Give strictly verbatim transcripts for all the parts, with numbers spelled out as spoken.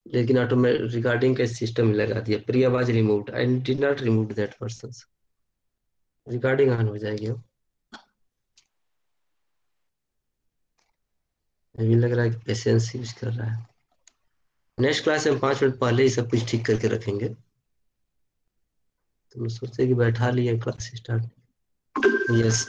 लेकिन automatic recording का system लगा दिया। Priya was removed, I did not remove that person. Recording on हो जाएगी अब। मुझे लग रहा है कि पेशेंस यूज कर रहा है। नेक्स्ट क्लास में पांच मिनट पहले ही सब कुछ ठीक करके रखेंगे। तो मैं सोचे कि बैठा लिए class start. Yes.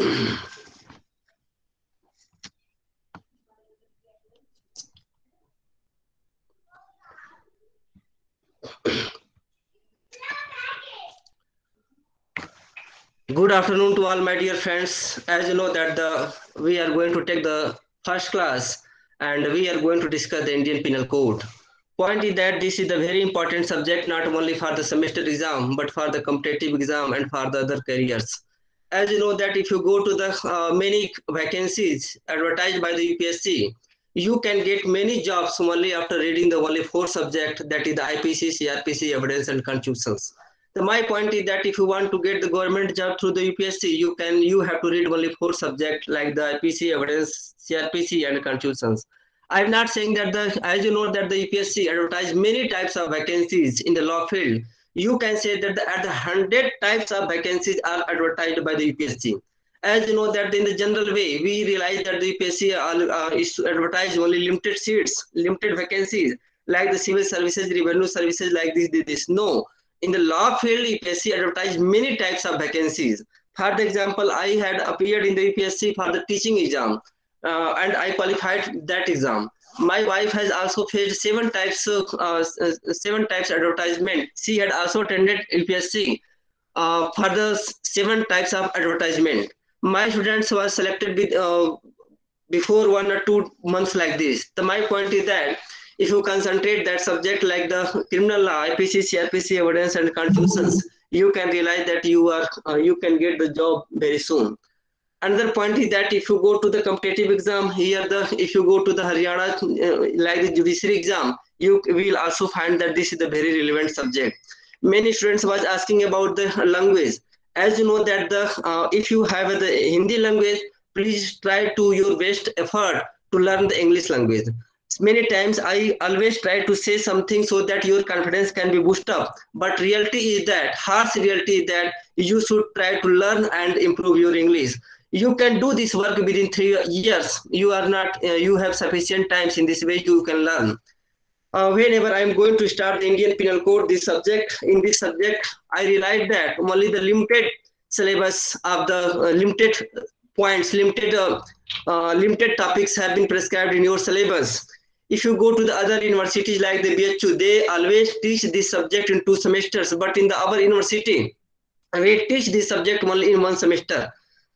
Good afternoon to all my dear friends. As you know that the we are going to take the first class and we are going to discuss the Indian Penal Code. Point is that this is the very important subject not only for the semester exam but for the competitive exam and for the other careers. As you know that if you go to the uh, many vacancies advertised by the U P S C, you can get many jobs only after reading the only four subject, that is the I P C, C R P C, evidence and constitutions. So my point is that if you want to get the government job through the U P S C, you can you have to read only four subjects like the I P C, evidence, C R P C, and constitutions. I'm not saying that the as you know that the U P S C advertise many types of vacancies in the law field. You can say that the, at the hundred types of vacancies are advertised by the U P S C. As you know that in the general way, we realize that the U P S C uh, is to advertise only limited seats, limited vacancies, like the civil services, revenue services, like this, this, this. No, in the law field, U P S C advertised many types of vacancies. For the example, I had appeared in the U P S C for the teaching exam, uh, and I qualified that exam. My wife has also faced seven types of uh, seven types advertisement. She had also attended U P S C uh, for the seven types of advertisement. My students were selected with uh, before one or two months like this. The, my point is that if you concentrate that subject like the criminal law, I P C, C R P C, evidence and confusions, you can realize that you are uh, you can get the job very soon. Another point is that if you go to the competitive exam here, the if you go to the Haryana uh, like the judiciary exam, you will also find that this is the very relevant subject. Many students was asking about the language. As you know that the uh, if you have the Hindi language, please try to your best effort to learn the English language. Many times I always try to say something so that your confidence can be boosted up, but reality is that harsh reality is that you should try to learn and improve your English. You can do this work within three years. You are not uh, you have sufficient times. In this way you can learn. Uh, whenever I am going to start the Indian Penal Code, this subject, in this subject, I realized that only the limited syllabus of the uh, limited points, limited uh, uh, limited topics have been prescribed in your syllabus. If you go to the other universities like the B H U, they always teach this subject in two semesters. But in the our university, we teach this subject only in one semester.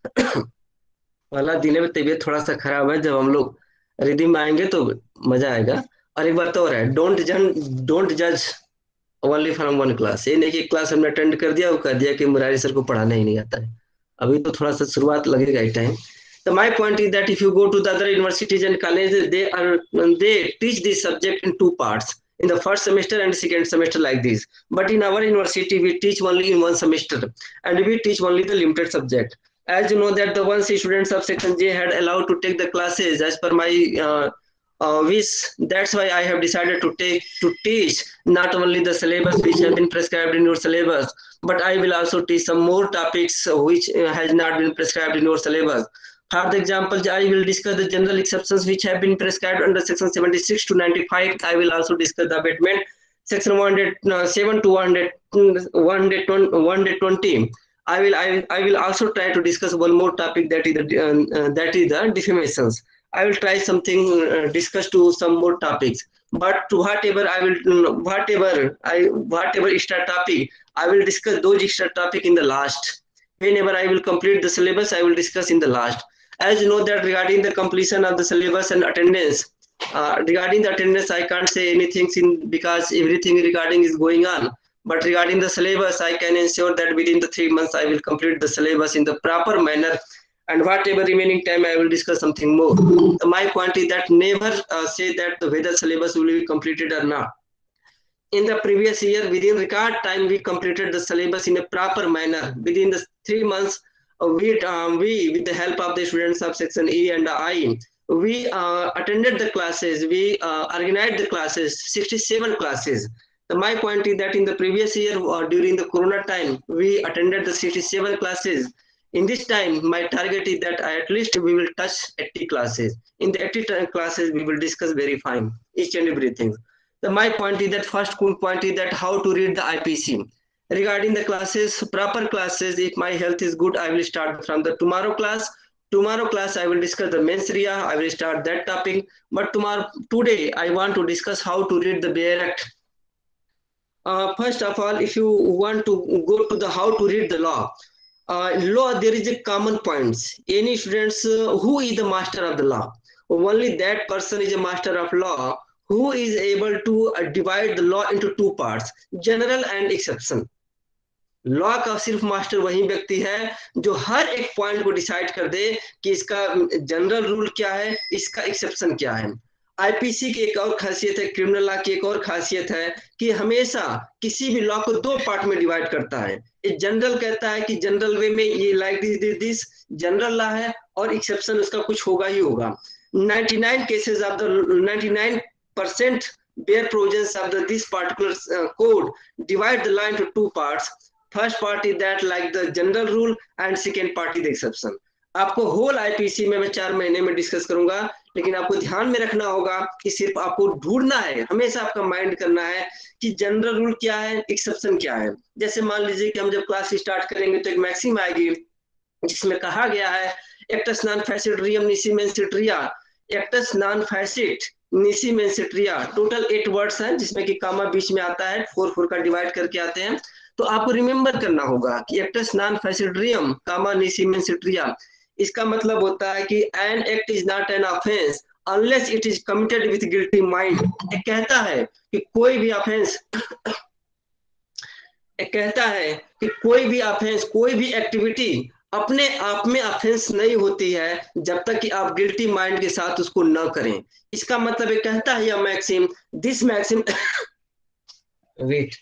वाला दिन में तबीयत थोड़ा सा खराब है। जब हम लोग रिदिम में आएंगे तो मजा आएगा। और एक बात और है, डोंट जन डोंट जज ओनली फ्रॉम वन क्लास। ये नहीं कि क्लास हमने अटेंड कर दिया, वो कर दिया कि मुरारी सर को पढ़ाना ही नहीं आता है। अभी तो थोड़ा सा शुरुआत लगेगा ही time. So my point is that if you go to the other universities and colleges, they are they teach this subject in two parts, in the first semester and second semester like this. But in our university, we teach only in one semester, and we teach only the limited subject. As you know that the one students of section J had allowed to take the classes as per my uh, uh, wish. That's why I have decided to take to teach not only the syllabus which have been prescribed in your syllabus, but I will also teach some more topics which uh, has not been prescribed in your syllabus. For the example, I will discuss the general exceptions which have been prescribed under section seventy-six to ninety-five. I will also discuss the abatement section one oh seven to one hundred twenty. I will I, I will also try to discuss one more topic, that is the uh, that is the defamations. I will try something uh, discuss to some more topics. But to whatever I will whatever I whatever extra topic I will discuss those extra topic in the last. Whenever I will complete the syllabus, I will discuss in the last. As you know that regarding the completion of the syllabus and attendance, uh, regarding the attendance, I can't say anything in, because everything regarding is going on. But regarding the syllabus, I can ensure that within the three months, I will complete the syllabus in the proper manner. And whatever remaining time, I will discuss something more. My point is that never uh, say that whether syllabus will be completed or not. In the previous year, within record time, we completed the syllabus in a proper manner. Within the three months, uh, we, um, we, with the help of the students of section E and I, we uh, attended the classes, we uh, organized the classes, sixty-seven classes. So my point is that in the previous year, uh, during the Corona time, we attended the sixty-seven classes. In this time, my target is that at least we will touch eighty classes. In the eighty classes, we will discuss very fine each and everything. So my point is that first point is that how to read the I P C. Regarding the classes, proper classes, if my health is good, I will start from the tomorrow class. Tomorrow class, I will discuss the mens rea. I will start that topic. But tomorrow, today, I want to discuss how to read the Bayer Act. Uh, first of all, if you want to go to the how to read the law, uh, law there is a common points. Any students uh, who is the master of the law, only that person is a master of law who is able to uh, divide the law into two parts, general and exception. Law का सिर्फ master वही व्यक्ति है जो हर एक point को decide कर दे कि इसका जनरल रूल क्या है, इसका एक्सेप्शन क्या है। आईपीसी की एक और खासियत है, क्रिमिनल लॉ की एक और खासियत है कि हमेशा किसी भी लॉ को दो पार्ट में डिवाइड करता है। एक जनरल कहता है कि जनरल वे में ये like this this general law है, और एक्सेप्शन उसका कुछ होगा ही होगा। ninety-nine cases of the ninety-nine percent bare provisions of the this particular uh, code divide the law into two parts. First part is that like the general rule and second part is exception. आपको whole IPC में मैं चार महीने में discuss करूंगा, लेकिन आपको ध्यान में रखना होगा कि सिर्फ आपको ढूंढना है, हमेशा आपका माइंड करना है कि जनरल रूल क्या है, एक्सेप्शन क्या है। जैसे मान लीजिए कि हम जब क्लास स्टार्ट करेंगे तो एक मैक्सिम आएगी जिसमें कहा गया है एक्टस नॉन फैसिट रियम निसी मेंसिट्रिया, एक्टस नॉन फैसिट निसी मेंसिट्रिया। टोटल एट वर्ड्स हैं जिसमें कि कामा बीच में आता है, फोर फोर का डिवाइड करके आते हैं। तो आपको रिमेंबर करना होगा कि एक्टस नॉन फैसिड्रियम कामा निसी मेंसिट्रिया, इसका मतलब होता है कि an act is not an offence unless it is committed with guilty mind. ये कहता है कि कोई भी ऑफेंस ये कहता है कि कोई भी ऑफेंस, कोई भी एक्टिविटी अपने आप में ऑफेंस नहीं होती है जब तक कि आप गिल्टी माइंड के साथ उसको न करें। इसका मतलब ये कहता है यह मैक्सिम, दिस मैक्सिम वेट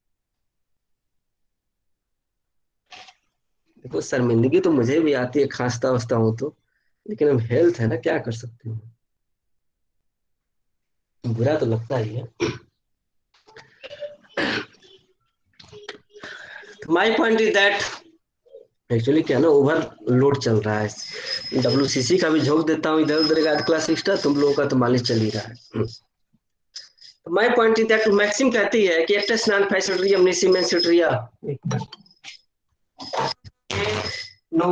देखो, शर्मिंदगी तो मुझे भी आती है, खांसता वसता हूं तो, लेकिन अब हेल्थ है ना, क्या कर सकते हैं, बुरा तो लगता ही है। My point is that actually क्या ना, ओवरलोड चल रहा है। डब्ल्यूसीसी का भी झोंक देता हूँ इधर उधर, क्लास एक्स्ट्रा, तुम लोगों का तो मालिश चल ही रहा है। My point is that maxim कहती है कि actus non facit reum nisi mens sit rea no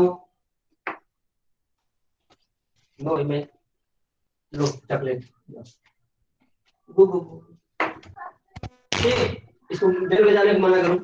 no मैं लो टैबलेट गो गो इसको देर में जाने को मना करूं।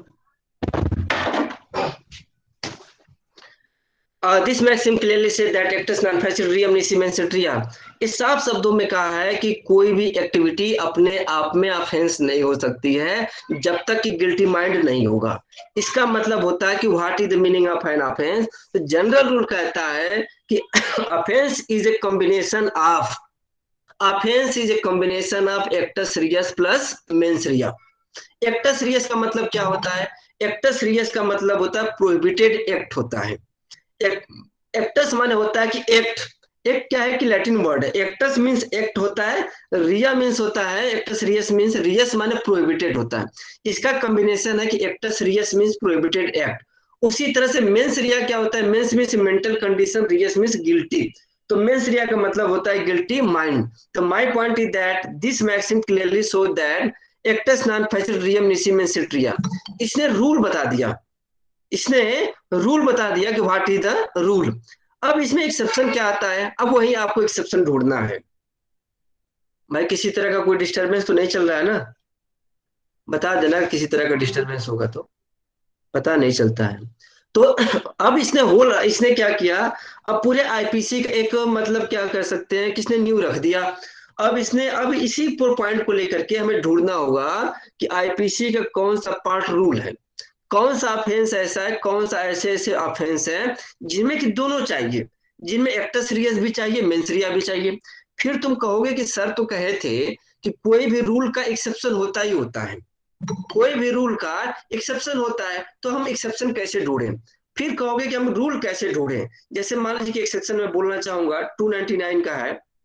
This maxim clearly says that actus non facit reum nisi mens sit rea, इस साफ शब्दों में कहा है कि कोई भी एक्टिविटी अपने आप में ऑफेंस नहीं हो सकती है जब तक कि गिल्टी माइंड नहीं होगा। इसका मतलब होता है कि what is the meaning of an offence. तो जनरल रूल कहता है कि offence is a combination of offence is a combination of actus reus plus mens rea. Actus reus का मतलब क्या होता है? एक्टस रियस का मतलब होता है प्रोहिबिटेड एक्ट होता है। एक्टस माने होता है कि एक्ट, एक्ट क्या है कि लैटिन वर्ड है, एक्टस मींस एक्ट होता है, रिया मींस होता है, एक्टस रियस मींस रियस माने प्रोहिबिटेड होता है। इसका कॉम्बिनेशन है कि actus reus means prohibited act. उसी तरह से मेंस रिया क्या होता है? Mens means mental condition, reus means guilty. तो मेंस रिया का मतलब होता है गिल्टी माइंड। तो my point is that this maxim clearly show that actus non facit reum nisi mens sit rea. इसने रूल बता दिया, इसने रूल बता दिया कि व्हाट इज द रूल। अब इसमें एक्सेप्शन क्या आता है? अब वही आपको एक्सेप्शन ढूंढना है। भाई किसी तरह का कोई डिस्टरबेंस तो नहीं चल रहा है ना? बता देना किसी तरह का डिस्टरबेंस होगा तो, पता नहीं चलता है। तो अब इसने होल इसने क्या किया, अब पूरे आईपीसी का एक मतलब क्या कर सकते हैं, किसने न्यू रख दिया। अब इसने अब इसी पॉइंट को लेकर के हमें ढूंढना होगा कि आईपीसी का कौन सा पार्ट रूल है, कौन सा ऑफेंस ऐसा है, कौन सा ऐसे ऐसे ऑफेंस है जिनमें कि दोनों चाहिए, जिनमें एक्टस रियस भी चाहिए, मेंस रिया भी चाहिए। फिर तुम कहोगे कि सर तो कहे थे कि कोई भी रूल का एक्सेप्शन होता ही होता है, कोई भी रूल का एक्सेप्शन होता है, तो हम एक्सेप्शन कैसे ढूंढें? फिर कहोगे कि हम रूल कैसे ढूंढें? जैसे मान लीजिए कि एक्सेप्शन में बोलना चाहूंगा टू नाइनटी नाइन का है,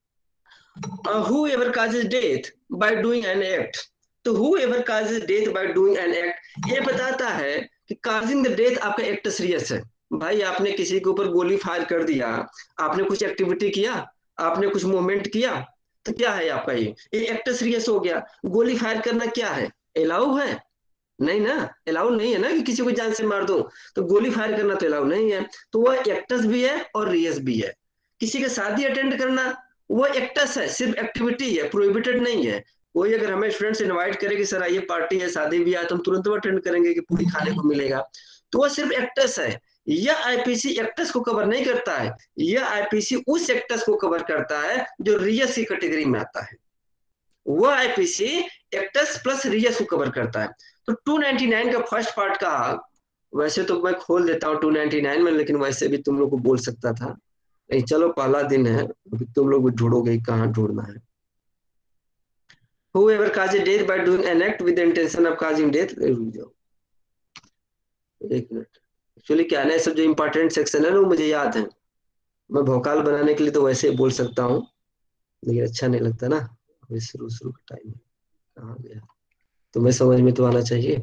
whoever causes death by doing an act. तो whoever causes death by doing an act, ये बताता है कि काजिंग द डेथ आपका एक्ट सीरियस है। भाई आपने किसी के ऊपर गोली फायर कर दिया, आपने कुछ एक्टिविटी किया, आपने कुछ मूवमेंट किया, तो क्या है आपका ये ये एक्ट सीरियस हो गया। गोली फायर करना क्या है, अलाउ है? नहीं ना, अलाउ नहीं है ना कि किसी को जान से मार दो। तो गोली फायर करना तो अलाउ नहीं है, तो वह एक्टस भी है और रियस भी है। किसी का शादी अटेंड करना वो एक्टस है, सिर्फ एक्टिविटी है, प्रोहिबिटेड नहीं है। कोई अगर हमें स्टूडेंट्स इनवाइट करे कि सर आइए पार्टी है, शादी भी है, तो हम तुरंत अटेंड करेंगे कि पूरी खाने को मिलेगा। तो वह सिर्फ एक्टस है। यह आईपीसी एक्टस को कवर नहीं करता है, यह आईपीसी उस एक्टस को कवर करता है जो रियस की कैटेगरी में आता है। वह आईपीसी एक्टस प्लस रियस को कवर करता है। तो टू नाइंटी नाइन का फर्स्ट पार्ट का, वैसे तो मैं खोल देता हूँ टू नाइंटी नाइन में, लेकिन वैसे भी तुम लोग को बोल सकता था। नहीं चलो, पहला दिन है, अभी तुम लोग भी ढूंढोगे कहाँ ढूंढना है। Whoever causes death by doing an act with the intention of causing death, रुक जाओ एक मिनट। एक्चुअली क्या है ना, सब जो इम्पोर्टेंट सेक्शन है ना वो मुझे याद है। मैं भोकाल बनाने के लिए तो वैसे ही बोल सकता हूँ, लेकिन अच्छा नहीं लगता ना। अभी शुरू शुरू का टाइम है, कहाँ गया? तुम्हें समझ में तो आना चाहिए।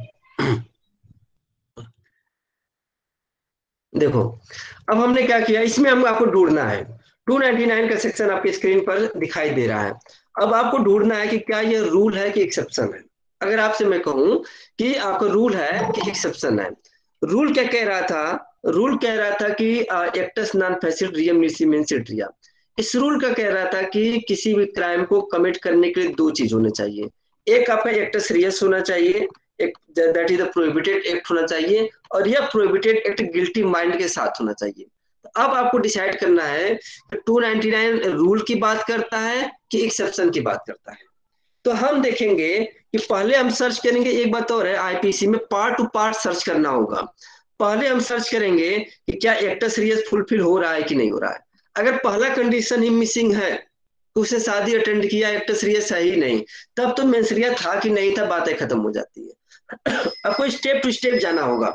देखो, अब हमने क्या किया, इसमें हम आपको ढूंढना है। टू नाइंटी नाइन का सेक्शन आपकी स्क्रीन पर दिखाई दे रहा है। अब आपको ढूंढना है कि क्या ये रूल है कि एक्सेप्शन है। अगर आपसे मैं कहूं कि आपका रूल है कि एक्सेप्शन है, रूल क्या कह रहा था? रूल कह रहा था कि एक्टस नॉन फैसिट रियम निसी मेंसिट्रिया। इस रूल का कह रहा था कि किसी भी क्राइम को कमिट करने के लिए दो चीज होने चाहिए। एक आपका एक्टस रियस होना चाहिए, एक that is the prohibited act होना चाहिए, और यह प्रोहिबिटेड एक्ट गिल्टी माइंड के साथ होना चाहिए। तो अब आपको डिसाइड करना है कि टू नाइंटी नाइन रूल की बात करता है कि एक्सेप्शन की बात करता है। तो हम देखेंगे कि पहले हम सर्च करेंगे, एक बात और है, आईपीसी में पार्ट टू पार्ट सर्च करना होगा। पहले हम सर्च करेंगे कि क्या एक्टस रियस फुलफिल हो रहा है कि नहीं हो रहा है। अगर पहला कंडीशन ही मिसिंग है, तो उसने शादी अटेंड किया, एक्टस रियस है ही नहीं, तब तो मेंसरिया था कि नहीं था, बातें खत्म हो जाती है। आपको स्टेप टू स्टेप जाना होगा।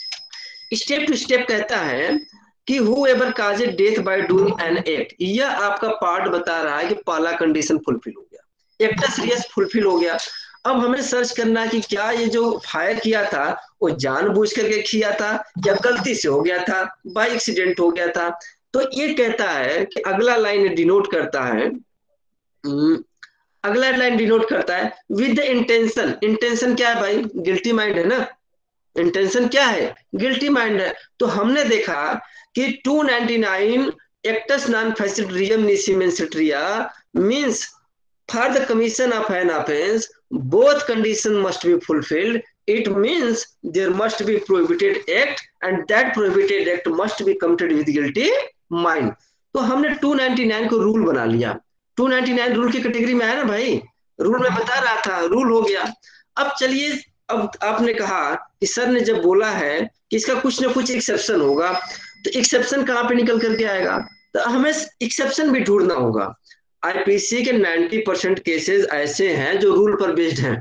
स्टेप टू स्टेप कहता है कि whoever cause death by doing an act, यह आपका पार्ट बता रहा है कि पहला कंडीशन फुलफिल हो गया, एक्टस रियस फुलफिल हो गया। अब हमें सर्च करना है कि क्या ये जो फायर किया था वो जानबूझ करके किया था या गलती से हो गया था, बाय एक्सीडेंट हो गया था। तो ये कहता है कि अगला लाइन डिनोट करता है, हम्म, अगला लाइन डिनोट करता है विद द इंटेंशन। इंटेंशन क्या है भाई? गिल्टी माइंड है ना। इंटेंशन क्या है? गिल्टी माइंड है। तो हमने देखा कि two ninety nine actus non फैसिट रियम निसी mens sit rea means for the commission of an offense both conditions must be fulfilled. It means there must be prohibited act and that prohibited act must be committed with guilty mind. तो हमने two ninety nine को rule बना लिया। Two ninety nine rule की category में है ना भाई, रूल में बता रहा था, रूल हो गया। अब चलिए, अब आपने कहा कि सर ने जब बोला है कि इसका कुछ ना कुछ एक्सेप्शन होगा, तो एक्सेप्शन कहाँ पे निकल करके आएगा? तो हमें एक्सेप्शन भी ढूंढना होगा। आईपीसी के नब्बे परसेंट केसेस ऐसे हैं जो रूल पर बेस्ड हैं,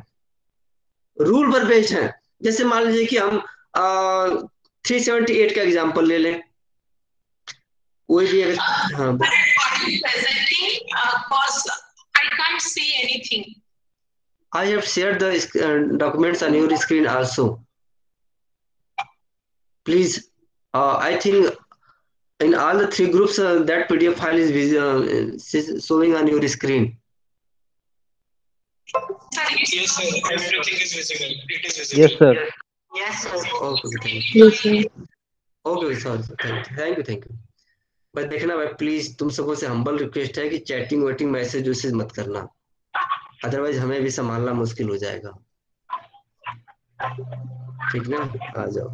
रूल पर बेस्ड हैं। जैसे मान लीजिए कि हम थ्री सेवेंटी एट का एग्जांपल ले लें, कोई भी अगर, हाँ, I have shared the uh, documents on your screen also. Please, uh, I think in all the three groups uh, that P D F file is uh, showing on your screen. Yes, sir. Everything is visible. It is visible. Yes, sir. Yes, sir. Okay, thank you. Yes, sir. Okay, sorry, sir. Thank you, thank you, thank you. भाई देखना भाई, please तुम सबों से humble request है कि chatting waiting message वैसेज मत करना, अदरवाइज हमें भी संभालना मुश्किल हो जाएगा। ठीक ना, आ जाओ।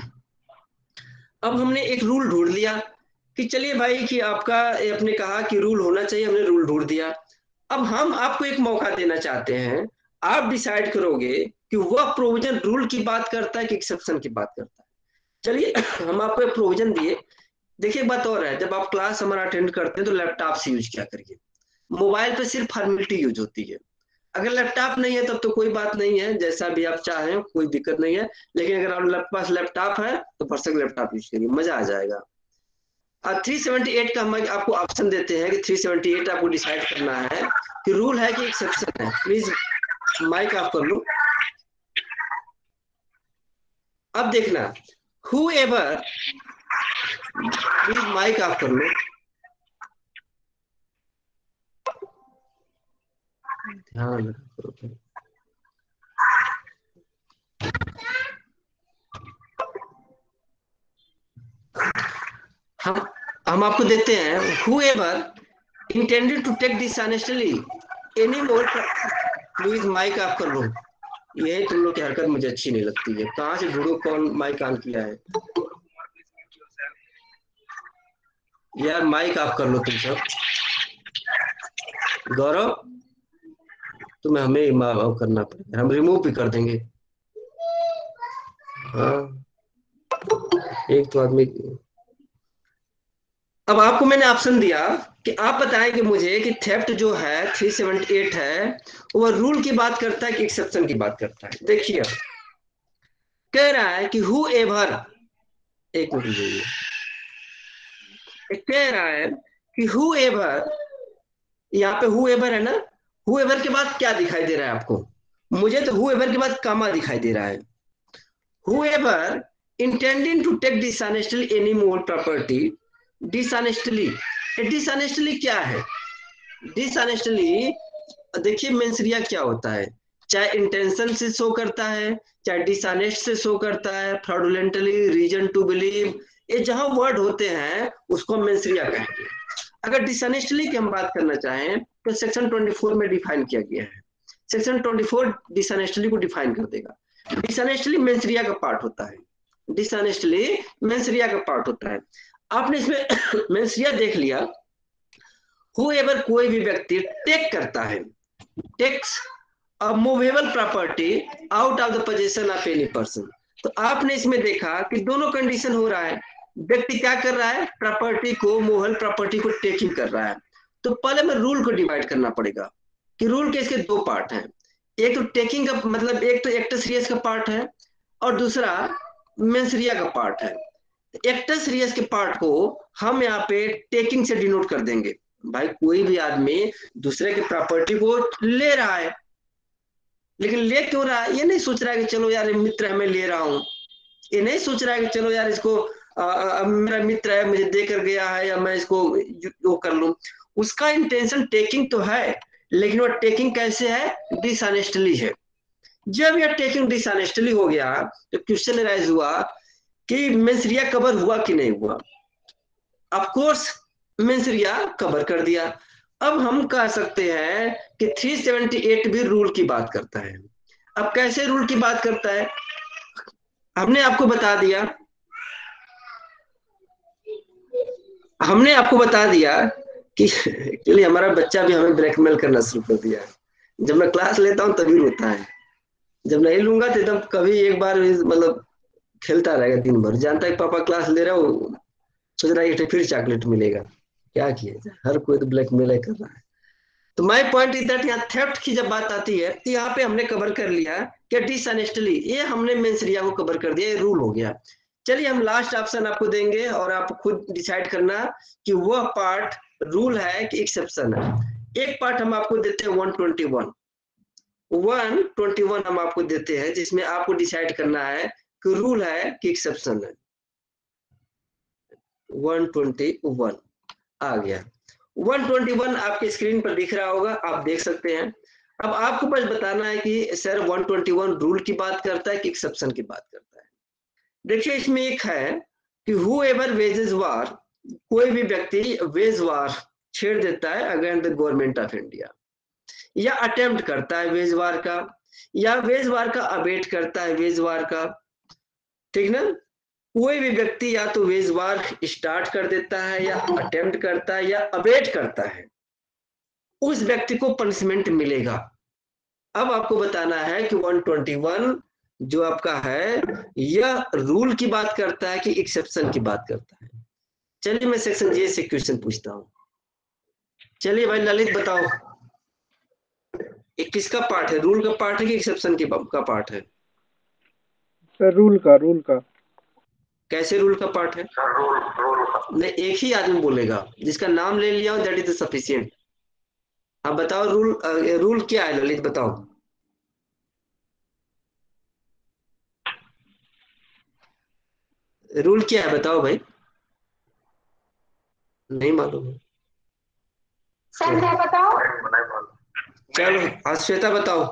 अब हमने एक रूल ढूंढ लिया कि चलिए भाई कि आपका आपने कहा कि रूल होना चाहिए, हमने रूल ढूंढ दिया। अब हम आपको एक मौका देना चाहते हैं, आप डिसाइड करोगे कि वह प्रोविजन रूल की बात करता है कि एक्सेप्शन की बात करता है। चलिए हम आपको एक प्रोविजन दिए। देखिए एक बात और है, जब आप क्लास हमारा अटेंड करते हैं तो लैपटॉप से यूज किया करिए। मोबाइल पे सिर्फ फॉर्मेलिटी यूज होती है। अगर लैपटॉप नहीं है तब तो कोई बात नहीं है, जैसा भी आप चाहें कोई दिक्कत नहीं है। लेकिन अगर आपके पास लैपटॉप है तो भरसक लैपटॉप यूज करिए, मजा आ जाएगा। थ्री सेवेंटी एट का हम आपको ऑप्शन देते हैं कि थ्री सेवेंटी एट आपको डिसाइड करना है कि रूल है कि एक्सेप्शन है। प्लीज माइक ऑफ कर लो। अब देखना, whoever, प्लीज माइक ऑफ कर लो। ध्यान रखो। हम हम आपको देते हैं whoever intended to take dishonestly any more, please mike off कर लो। यही तुम लोग की हरकत मुझे अच्छी नहीं लगती है। कहाँ से ढूंढो कौन माइक ऑन किया है। यार माइक ऑफ कर लो तुम सब। गौरव, तुम्हें हमें ऑफ करना पड़ेगा, हम रिमूव भी कर देंगे। हाँ, एक तो आदमी। अब आपको मैंने ऑप्शन दिया कि आप बताएं कि मुझे कि थेफ्ट जो है थ्री सेवेंटी एट है वो रूल की बात करता है कि एक्सेप्शन की बात करता है। देखिए कह रहा है कि हु एवर, एक मिनट लीजिए, कह रहा है कि हु एवर, यहाँ पे हु एवर है ना, हु एवर के बाद क्या दिखाई दे रहा है आपको? मुझे तो हु एवर के बाद कामा दिखाई दे रहा है। Whoever intending to take dishonestly any more property, dishonestly, dishonestly क्या है? डिसऑनेस्टली देखिए मेंसरिया क्या होता है, चाहे इंटेंशन से शो करता है, चाहे डिसऑनेस्ट से शो करता है, फ्रॉडुलेंटली, रीजन टू बिलीव, ये जहां वर्ड होते हैं उसको मेंसरिया कहेंगे। अगर डिसऑनेस्टली की हम बात करना चाहें तो सेक्शन चौबीस में डिफाइन किया गया है। सेक्शन चौबीस डिसऑनेस्टली को डिफाइन कर देगा। डिसऑनेस्टली मेंसरिया का पार्ट होता है, डिसऑनेस्टली मेंसरिया का पार्ट होता है। आपने इसमें मेंसरिया देख लिया। whoever कोई भी व्यक्ति टेक करता है, takes a movable property out of the possession of any person, तो आपने इसमें देखा कि दोनों कंडीशन हो रहा है। व्यक्ति क्या कर रहा है? प्रॉपर्टी को, मूवेबल प्रॉपर्टी को टेकिंग कर रहा है। तो पहले में रूल को डिवाइड करना पड़ेगा कि रूल के इसके दो पार्ट हैं। एक तो टेकिंग का मतलब, एक तो एक्टस रियस का पार्ट है और दूसरा मेंसरिया का पार्ट है। एक्टस रियस के पार्ट को हम यहाँ पे टेकिंग से डिनोट कर देंगे। भाई कोई भी आदमी दूसरे की प्रॉपर्टी को ले रहा है, लेकिन ले क्यों रहा है? ये नहीं सोच रहा है कि चलो यार मित्र है मैं ले रहा हूं, ये नहीं सोच रहा है कि चलो यार इसको आ, आ, मेरा मित्र है मुझे दे कर गया है या मैं इसको वो कर लूं। उसका इंटेंशन टेकिंग तो है, लेकिन वो टेकिंग कैसे है? डिसऑनेस्टली है। जब यह टेकिंग डिसऑनेस्टली हो गया तो क्वेश्चन राइज हुआ कि मेंसरिया कवर हुआ कि नहीं हुआ। ऑफ कोर्स मेंसरिया कवर कर दिया। अब हम कह सकते हैं कि थ्री सेवेंटी एट भी रूल की बात करता है। अब कैसे रूल की बात करता है? हमने आपको बता दिया, हमने आपको बता दिया कि एक्चुअली हमारा बच्चा भी हमें ब्लैकमेल करना शुरू कर दिया है। जब मैं क्लास लेता हूँ तभी रोता है, जब नहीं लूंगा तो एकदम कभी एक बार मतलब खेलता रहेगा दिन भर। जानता है पापा क्लास ले रहा हूँ, सोच रहा है कि फिर चॉकलेट मिलेगा। क्या किया जाए, हर कोई तो ब्लैकमेल कर रहा है। तो माय पॉइंट इज दैट यहाँ थेफ्ट की जब बात आती है तो यहाँ पे हमने कवर कर लिया कि डिसऑनेस्टली, ये हमने मेंसरिया को कवर कर दिया, ये रूल हो गया। चलिए हम लास्ट ऑप्शन आपको देंगे और आप खुद डिसाइड करना कि वह पार्ट रूल है कि एक्सेप्शन है। एक पार्ट हम आपको देते हैं one twenty one, one twenty one हम आपको देते हैं जिसमें आपको डिसाइड करना है कि रूल है कि एक्सेप्शन है। वन ट्वेंटी वन आ गया। वन ट्वेंटी वन आपके स्क्रीन पर दिख रहा होगा, आप देख सकते हैं। अब आपको बस बताना है कि sir one twenty one rule की बात करता है कि एक्सेप्शन की बात करता है। देखिए इसमें एक है कि हु एवर वेजेस वार, कोई भी व्यक्ति वेज वार छेड़ देता है against the government of India, या अटेम्प्ट करता है वेज वार का, या वेज वार का अबेट करता है वेज वार का, ठीक ना। कोई भी व्यक्ति या तो वेज वार स्टार्ट कर देता है या अटेम्प्ट करता है या अबेट करता है, उस व्यक्ति को पनिशमेंट मिलेगा। अब आपको बताना है कि वन ट्वेंटी वन जो आपका है यह रूल की बात करता है कि एक्सेप्शन की बात करता है। चलिए मैं सेक्शन जे से क्वेश्चन पूछता हूँ। चलिए भाई ललित बताओ, ये किसका पार्ट है? रूल का पार्ट है कि एक्सेप्शन का पार्ट है? सर रूल का, रूल का। कैसे रूल का पार्ट है? रूल रूल नहीं, एक ही आदमी बोलेगा, जिसका नाम ले लिया दैट इज सफिशियंट। अब बताओ रूल, रूल क्या है ललित, बताओ। रूल क्या है बताओ भाई। नहीं मालूम है? सर मैं बताऊं? चलो आज श्वेता बताओ।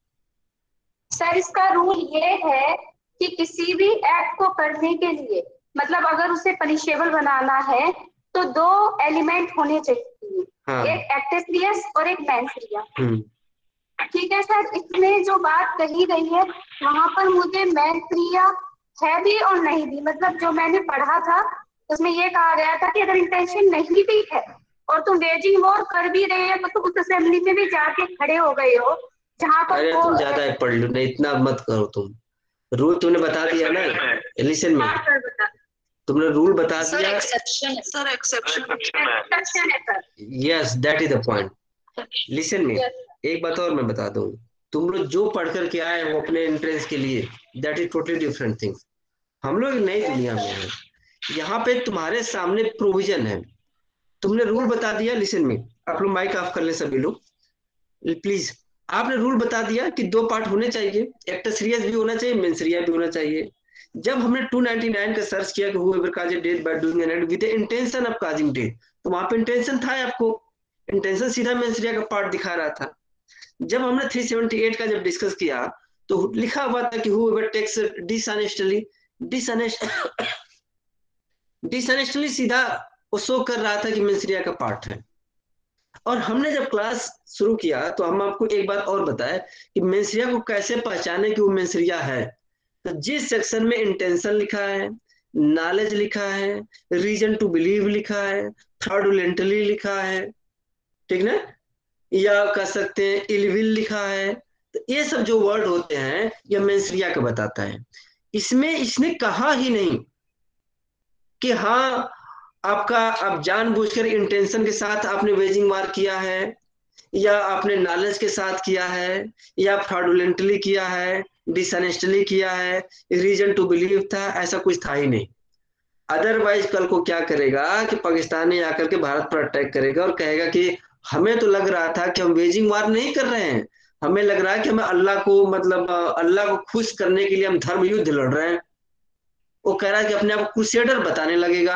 सर इसका रूल ये है कि किसी भी एक्ट को करने के लिए, मतलब अगर उसे पनिशेबल बनाना है तो दो एलिमेंट होने चाहिए। हाँ। एक एक्टिव क्रियस और एक मैन क्रिया। हम्म। ठीक है सर, इसमें जो बात कही गई है वहां पर मुझे मैन क्रिया है भी और नहीं भी, मतलब जो मैंने पढ़ा था उसमें ये कहा गया था कि अगर इंटेंशन नहीं भी है और तुम वेजिंग वॉर कर भी रहे हो तो तुम उस असेंबली में भी जाके खड़े हो गए हो जहां पर अरे वो तुम ज्यादा ही पढ़ लो, नहीं इतना मत करो तुम। रूल तुमने बता दिया ना, लिसन में, हाँ सर बता। तुमने रूल बता सर दिया। एक्सेप्शन है सर, एक्सेप्शन एक्सेप्शन है sir. Yes that is the point. Listen me, Yes, एक बात और मैं बता दूं, तुम लोग जो पढ़ कर के आए हो अपने एंट्रेंस के लिए, that is totally different thing. हम लोग नई दुनिया में हैं, यहाँ पे तुम्हारे सामने प्रोविजन है। तुमने रूल बता दिया, लिसन में, आप लोग माइक ऑफ कर ले सभी लोग प्लीज। आपने रूल बता दिया कि दो पार्ट होने चाहिए, एक्टर सीरियस भी होना चाहिए, मेन सीरियस भी होना चाहिए। जब हमने टू नाइंटी नाइन का सर्च किया कि whoever causes death by doing an act with the intention of causing death, तो वहां पे इंटेंशन था, आपको इंटेंशन सीधा मेन सीरियस का पार्ट दिखा रहा था। जब हमने थ्री सेवेंटी एट का जब डिस्कस किया तो लिखा हुआ था कि whoever takes dishonestly dishonest डिसनेस्टली सीधा वो शो कर रहा था कि मेंसरिया का पार्ट है। और हमने जब क्लास शुरू किया तो हम आपको एक बात और बताया कि मेंसरिया को कैसे पहचाने कि वो मेंसरिया है। तो जिस सेक्शन में इंटेंशन लिखा है, नॉलेज लिखा है, रीजन टू बिलीव लिखा है, फ्रॉडुलेंटली लिखा है, ठीक ना, या कह सकते हैं इलविल लिखा है, तो ये सब जो वर्ड होते हैं ये मेंसरिया का बताता है। इसमें इसने कहा ही नहीं कि हाँ आपका आप जानबूझकर इंटेंशन के साथ आपने वेजिंग वार किया है, या आपने नॉलेज के साथ किया है, या फ्रॉडुलेंटली किया है, डिसनेस्टली किया है, रीजन टू बिलीव था, ऐसा कुछ था ही नहीं। अदरवाइज कल को क्या करेगा कि पाकिस्तानी आकर के भारत पर अटैक करेगा और कहेगा कि हमें तो लग रहा था कि हम वेजिंग वार नहीं कर रहे हैं, हमें लग रहा है कि हमें अल्लाह को मतलब अल्लाह को खुश करने के लिए हम धर्म युद्ध लड़ रहे हैं। वो कह रहा है कि अपने आप को क्रूसेडर बताने लगेगा।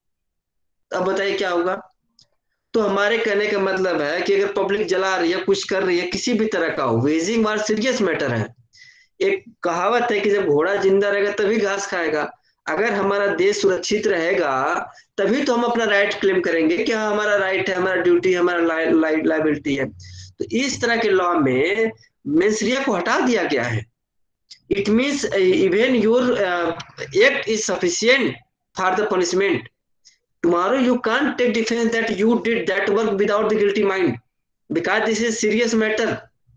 अब बताइए क्या होगा। तो हमारे कहने का मतलब है कि अगर पब्लिक जला रही है, कुछ कर रही है, किसी भी तरह का हो, वेजिंग वार सीरियस मैटर है। एक कहावत है कि जब घोड़ा जिंदा रहेगा तभी घास खाएगा। अगर हमारा देश सुरक्षित रहेगा तभी तो हम अपना राइट क्लेम करेंगे कि हाँ हमारा राइट है, हमारा ड्यूटी है, हमारा लाइबिलिटी है। तो इस तरह के लॉ में मेंसरिया को हटा दिया गया है। It means even your act is sufficient for the punishment. Tomorrow you can't take defense that you did that work without the guilty mind because this is serious matter.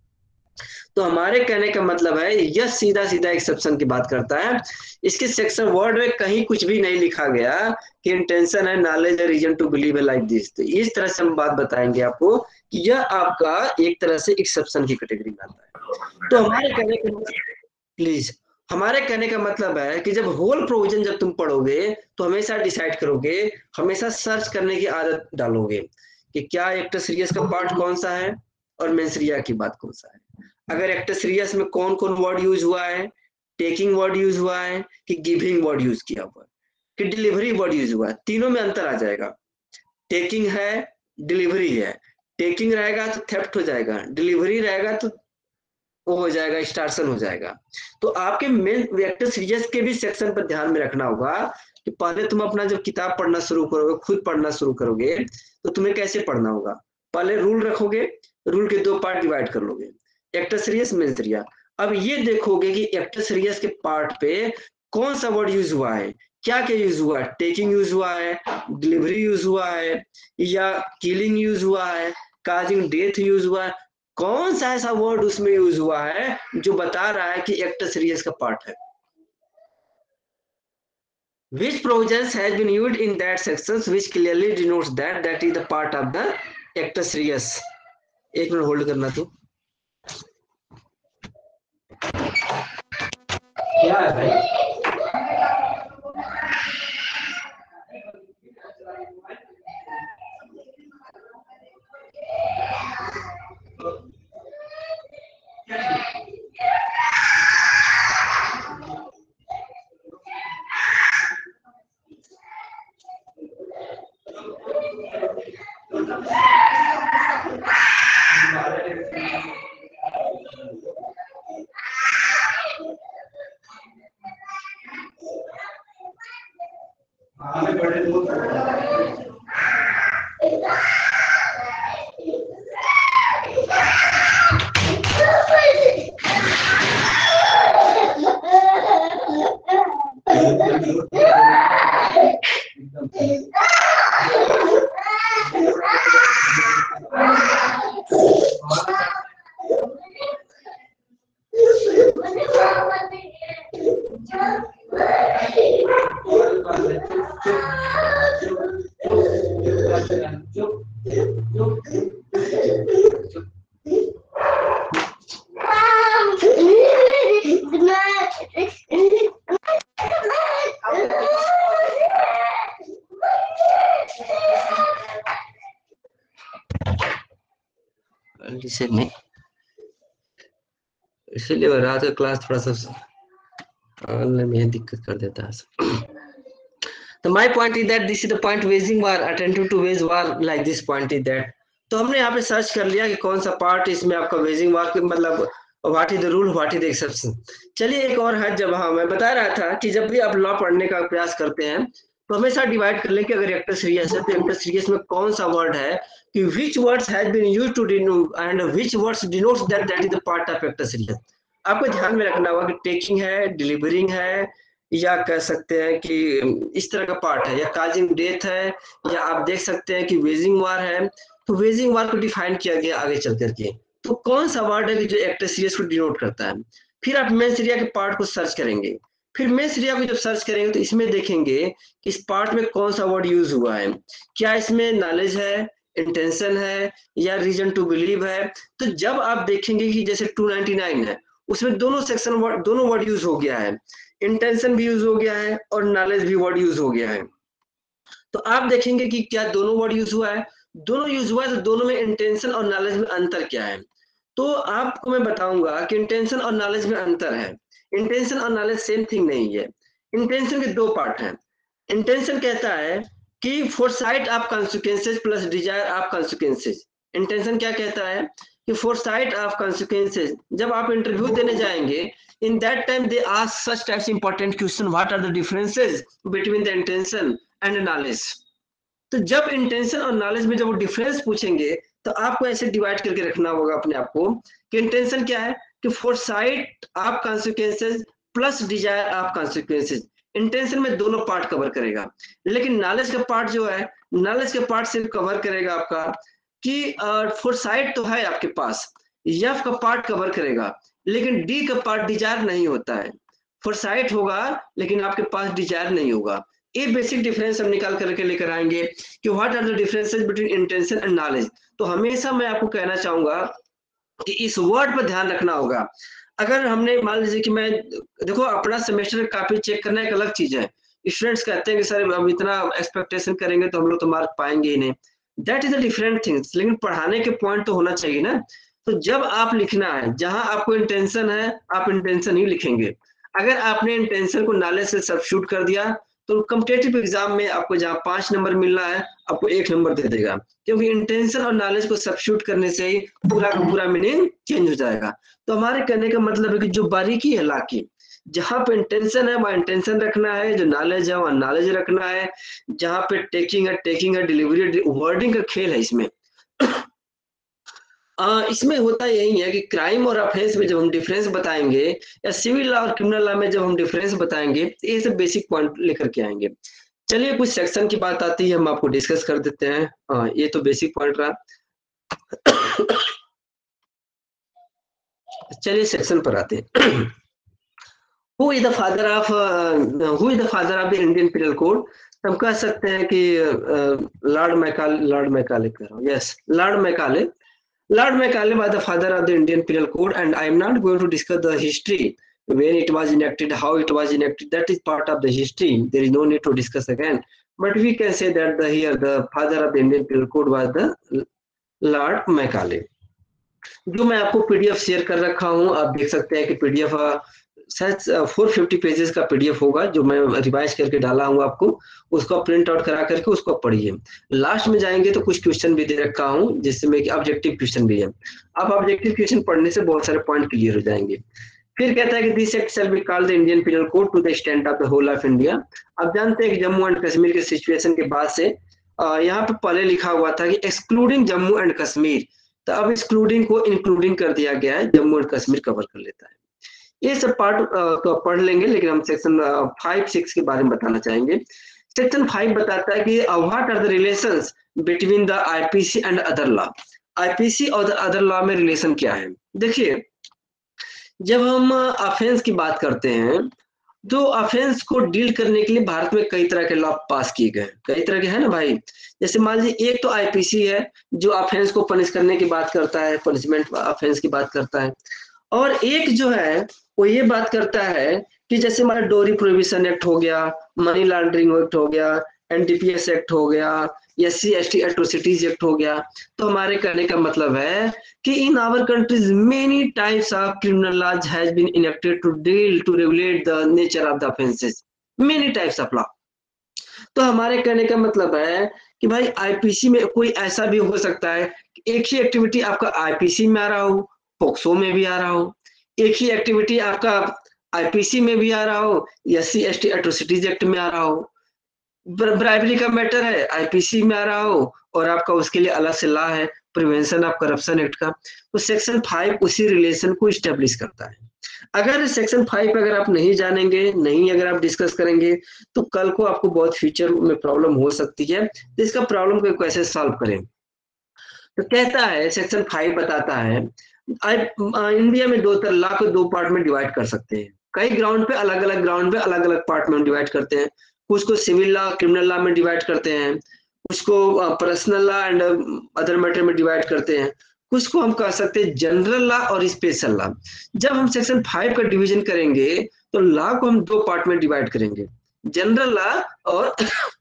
तो हमारे कहने का मतलब है यह सीधा सीधा एक्सेप्शन की बात करता है। इसके सेक्शन वर्ड में कहीं कुछ भी नहीं लिखा गया कि इंटेंशन है, नॉलेज है, रीजन टू बिलीव है लाइक दिस। तो इस तरह से हम बात बताएंगे आपको कि यह आपका एक तरह से एक्सेप्शन की कैटेगरी में आता है। तो हमारे कहने का प्लीज हमारे कहने का मतलब है कि जब होल प्रोविजन जब तुम पढ़ोगे तो हमेशा डिसाइड करोगे, हमेशा सर्च करने की आदत डालोगे कि क्या एक्टर सीरियस का पार्ट कौन सा है और मेंसरिया की बात कौन सा है। अगर एक्टर सीरियस में कौन कौन वर्ड यूज हुआ है, टेकिंग वर्ड यूज हुआ है कि गिविंग वर्ड यूज किया हुआ है कि डिलीवरी वर्ड यूज हुआ है, तीनों में अंतर आ जाएगा। टेकिंग है, डिलीवरी है। टेकिंग रहेगा तो थेफ्ट हो जाएगा, डिलीवरी रहेगा तो वो हो जाएगा, स्टार्सन हो जाएगा। तो आपके मेन वेक्टर सीरियस के भी सेक्शन पर ध्यान में रखना होगा कि पहले तुम अपना जब किताब पढ़ना शुरू करोगे, खुद पढ़ना शुरू करोगे, तो तुम्हें कैसे पढ़ना होगा। पहले रूल रखोगे, रूल के दो पार्ट डिवाइड कर लोगे, एक्टर सीरियस, मेंसरिया। अब ये देखोगे कि एक्टर सीरियस के पार्ट पे कौन सा वर्ड यूज हुआ है, क्या क्या यूज हुआ है, टेकिंग यूज हुआ है, डिलीवरी यूज हुआ है, या किलिंग यूज हुआ है, काजिंग डेथ यूज हुआ है, कौन सा ऐसा वर्ड उसमें यूज हुआ है जो बता रहा है कि एक्टर सीरियस का पार्ट है। Which provisions has been used in that sections which clearly denotes that that is the part of the actor serious। एक मिनट होल्ड करना तो क्या है भाई। लिसन में इसलिए रात का क्लास थोड़ा सा में दिक्कत कर देता है. तो my point is that this is the point waging war, attentive to wage war like this point is that. तो हमने यहाँ पे सर्च कर लिया कि कौन सा पार्ट इसमें आपका वेजिंग वार के मतलब what is the rule what is the exception. चलिए एक और है, जब हाँ मैं बता रहा था कि जब भी आप लॉ पढ़ने का प्रयास करते हैं तो हमेशा डिवाइड कर लें कि अगर एक्टर सीरियस है तो एक्टर सीरियस में कौन सा वर्ड है कि which words has been used to denote and which words denotes that that is the part of actus reus. आपको ध्यान में रखना होगा कि टेकिंग है, डिलीवरिंग है, या कह सकते हैं कि इस तरह का पार्ट है, या काजिंग डेथ है, या आप देख सकते हैं कि वेजिंग वार है. तो वेजिंग वार को डिफाइन किया गया आगे चल करके. तो कौन सा वर्ड है कि जो एक्टर सीरियस को डिनोट करता है. फिर आप मेंस एरिया के पार्ट को सर्च करेंगे. फिर मेंस एरिया को जब सर्च करेंगे तो इसमें देखेंगे कि इस पार्ट में कौन सा वर्ड यूज हुआ है. क्या इसमें नॉलेज है, इंटेंशन है, या रीजन टू बिलीव है. तो जब आप देखेंगे कि जैसे टू नाइंटी नाइन है उसमें दोनों सेक्शन वर्ड दोनों वर्ड यूज हो गया है, इंटेंशन भी यूज हो गया है और नॉलेज भी वर्ड यूज हो गया है. तो आप देखेंगे कि क्या दोनों वर्ड यूज हुआ है. दोनों यूज हुआ है तो दोनों में इंटेंशन और नॉलेज में अंतर क्या है. तो आपको मैं बताऊंगा कि इंटेंशन और नॉलेज में अंतर है. इंटेंशन और नॉलेज सेम थिंग नहीं है. इंटेंशन के दो पार्ट हैं. इंटेंशन कहता है कि foresight of consequences plus desire of consequences. Intention क्या कहता है कि फोरसाइट ऑफ कॉन्सिक्वेंसेज. जब आप इंटरव्यू देने जाएंगे in that time they ask such types important question, what are the differences between the intention and knowledge. तो जब इंटेंशन और नॉलेज में जब वो डिफरेंस पूछेंगे तो आपको ऐसे डिवाइड करके रखना होगा अपने आप को कि इंटेंशन क्या है कि foresight of consequences plus desire of consequences. Intention में दोनों पार्ट कवर करेगा, लेकिन नॉलेज का पार्ट जो है नॉलेज के पार्ट सिर्फ कवर करेगा आपका कि फोरसाइट तो है आपके पास, एफ का पार्ट कवर करेगा, लेकिन डी का पार्ट डिजायर नहीं होता है. फोरसाइट होगा लेकिन आपके पास डिजायर नहीं होगा. ये बेसिक डिफरेंस हम निकाल करके लेकर आएंगे कि what are the differences between intention and knowledge. तो हमेशा मैं आपको कहना चाहूंगा कि इस वर्ड पर ध्यान रखना होगा. अगर हमने मान लीजिए कि मैं देखो अपना सेमेस्टर कॉपी चेक करना एक अलग चीज है. स्टूडेंट्स कहते हैं कि सर अब इतना एक्सपेक्टेशन करेंगे तो हम लोग तो मार्क पाएंगे ही नहीं. That is a different things. लेकिन पढ़ाने के पॉइंट तो होना चाहिए ना. तो जब आप लिखना है जहां आपको इंटेंशन है आप इंटेंशन ही लिखेंगे. अगर आपने इंटेंशन को नॉलेज से सब्स्टिट्यूट कर दिया तो कॉम्पिटिटिव एग्जाम में आपको जहां पांच नंबर मिलना है आपको एक नंबर दे देगा, क्योंकि इंटेंशन और नॉलेज को सब्स्टिट्यूट करने से ही पूरा का पूरा मीनिंग चेंज हो जाएगा. तो हमारे कहने का मतलब है कि जो बारीकी है ला की, जहां पे इंटेंशन है वहां इंटेंशन रखना है, जो नॉलेज है वहां नॉलेज रखना है, जहां पे टेकिंग है टेकिंग है, डिलीवरी वर्डिंग का खेल है इसमें. आ, इसमें होता यही है कि क्राइम और ऑफेंस में जब हम डिफरेंस बताएंगे या सिविल लॉ और क्रिमिनल लॉ में जब हम डिफरेंस बताएंगे तो ये सब बेसिक पॉइंट लेकर के आएंगे. चलिए कुछ सेक्शन की बात आती है, हम आपको डिस्कस कर देते हैं. आ, ये तो बेसिक पॉइंट रहा. चलिए सेक्शन पर आते हैं. Who is the father of who is the father of the Indian penal code. हम कह सकते हैं कि लॉर्ड मैकाले लॉर्ड मैकाले कह रहा हूँ yes Lord Macaulay Lord Macaulay was the father of the Indian Penal Code, and I am not going to discuss the history, when it was enacted, how it was enacted. That is part of the history. There is no need to discuss again. But we can say that the here the father of the Indian Penal Code was the Lord Macaulay. जो मैं आपको PDF share कर रखा हूँ, आप देख सकते हैं कि पीडीएफ शायद फोर फिफ्टी पेजेस का पीडीएफ होगा जो मैं रिवाइज करके डाला हूँ आपको. उसको प्रिंट आउट करा करके उसको पढ़िए. लास्ट में जाएंगे तो कुछ क्वेश्चन भी दे रखा हूँ जिसमें कि ऑब्जेक्टिव क्वेश्चन भी है. अब ऑब्जेक्टिव क्वेश्चन पढ़ने से बहुत सारे पॉइंट क्लियर हो जाएंगे. फिर कहता है कि this act shall be called the Indian penal code to the extent of the whole of India. अब जानते हैं कि जम्मू एंड कश्मीर के सिचुएशन के बाद से यहाँ पे पहले लिखा हुआ था कि एक्सक्लूडिंग जम्मू एंड कश्मीर, तो अब एक्सक्लूडिंग को इंक्लूडिंग कर दिया गया है, जम्मू एंड कश्मीर कवर कर लेता है। ये सब पार्ट तो पढ़ लेंगे, लेकिन हम सेक्शन फाइव सिक्स के बारे में बताना चाहेंगे। सेक्शन फाइव बताता है कि what are the relations between the IPC and other law. IPC और अदर लॉ में रिलेशन क्या है? देखिए, जब हम ऑफेंस की बात करते हैं तो ऑफेंस को डील करने के लिए भारत में कई तरह के लॉ पास किए गए, कई तरह के हैं ना भाई। जैसे मान लीजिए एक तो आईपीसी है जो ऑफेंस को पनिश करने की बात करता है, पनिशमेंट ऑफेंस की बात करता है, और एक जो है वो ये बात करता है कि जैसे हमारा डोरी प्रोहिबिशन एक्ट हो गया, मनी लॉन्ड्रिंग एक्ट हो गया, एनडीपीएस एक्ट हो गया, S C S T atrocities act हो गया। तो हमारे कहने का मतलब है कि in our countries many types of criminal laws has been enacted to deal to regulate the nature of the offences, many types of law. तो हमारे कहने का मतलब है कि भाई आईपीसी में कोई ऐसा भी हो सकता है कि एक ही एक्टिविटी आपका आईपीसी में आ रहा हो, पोक्सो में भी आ रहा हो, एक ही एक्टिविटी आपका आईपीसी में भी आ रहा हो, S C S T atrocities act में आ रहा हो। ब्राइबरी का मैटर है, आईपीसी में आ रहा हो, और आपका उसके लिए अलग से लॉ है, प्रिवेंशन ऑफ करप्शन एक्ट का। तो सेक्शन फाइव उसी रिलेशन को स्टेब्लिश करता है। अगर सेक्शन फाइव अगर आप नहीं जानेंगे, नहीं अगर आप डिस्कस करेंगे, तो कल को आपको बहुत फ्यूचर में प्रॉब्लम हो सकती है। तो इसका प्रॉब्लम को कैसे सॉल्व करें? तो कहता है सेक्शन फाइव बताता है इंडिया में दो तरह लॉ को दो पार्ट में डिवाइड कर सकते हैं। कई ग्राउंड पे अलग अलग ग्राउंड पे अलग अलग पार्ट में डिवाइड करते हैं। कुछ को सिविल लॉ क्रिमिनल लॉ में डिवाइड करते हैं, कुछ को personal law and other matter में डिवाइड करते हैं, कुछ को हम कह सकते हैं जनरल लॉ और स्पेशल लॉ। जब हम सेक्शन फाइव का डिवीजन करेंगे तो लॉ को हम दो पार्ट में डिवाइड करेंगे, जनरल लॉ और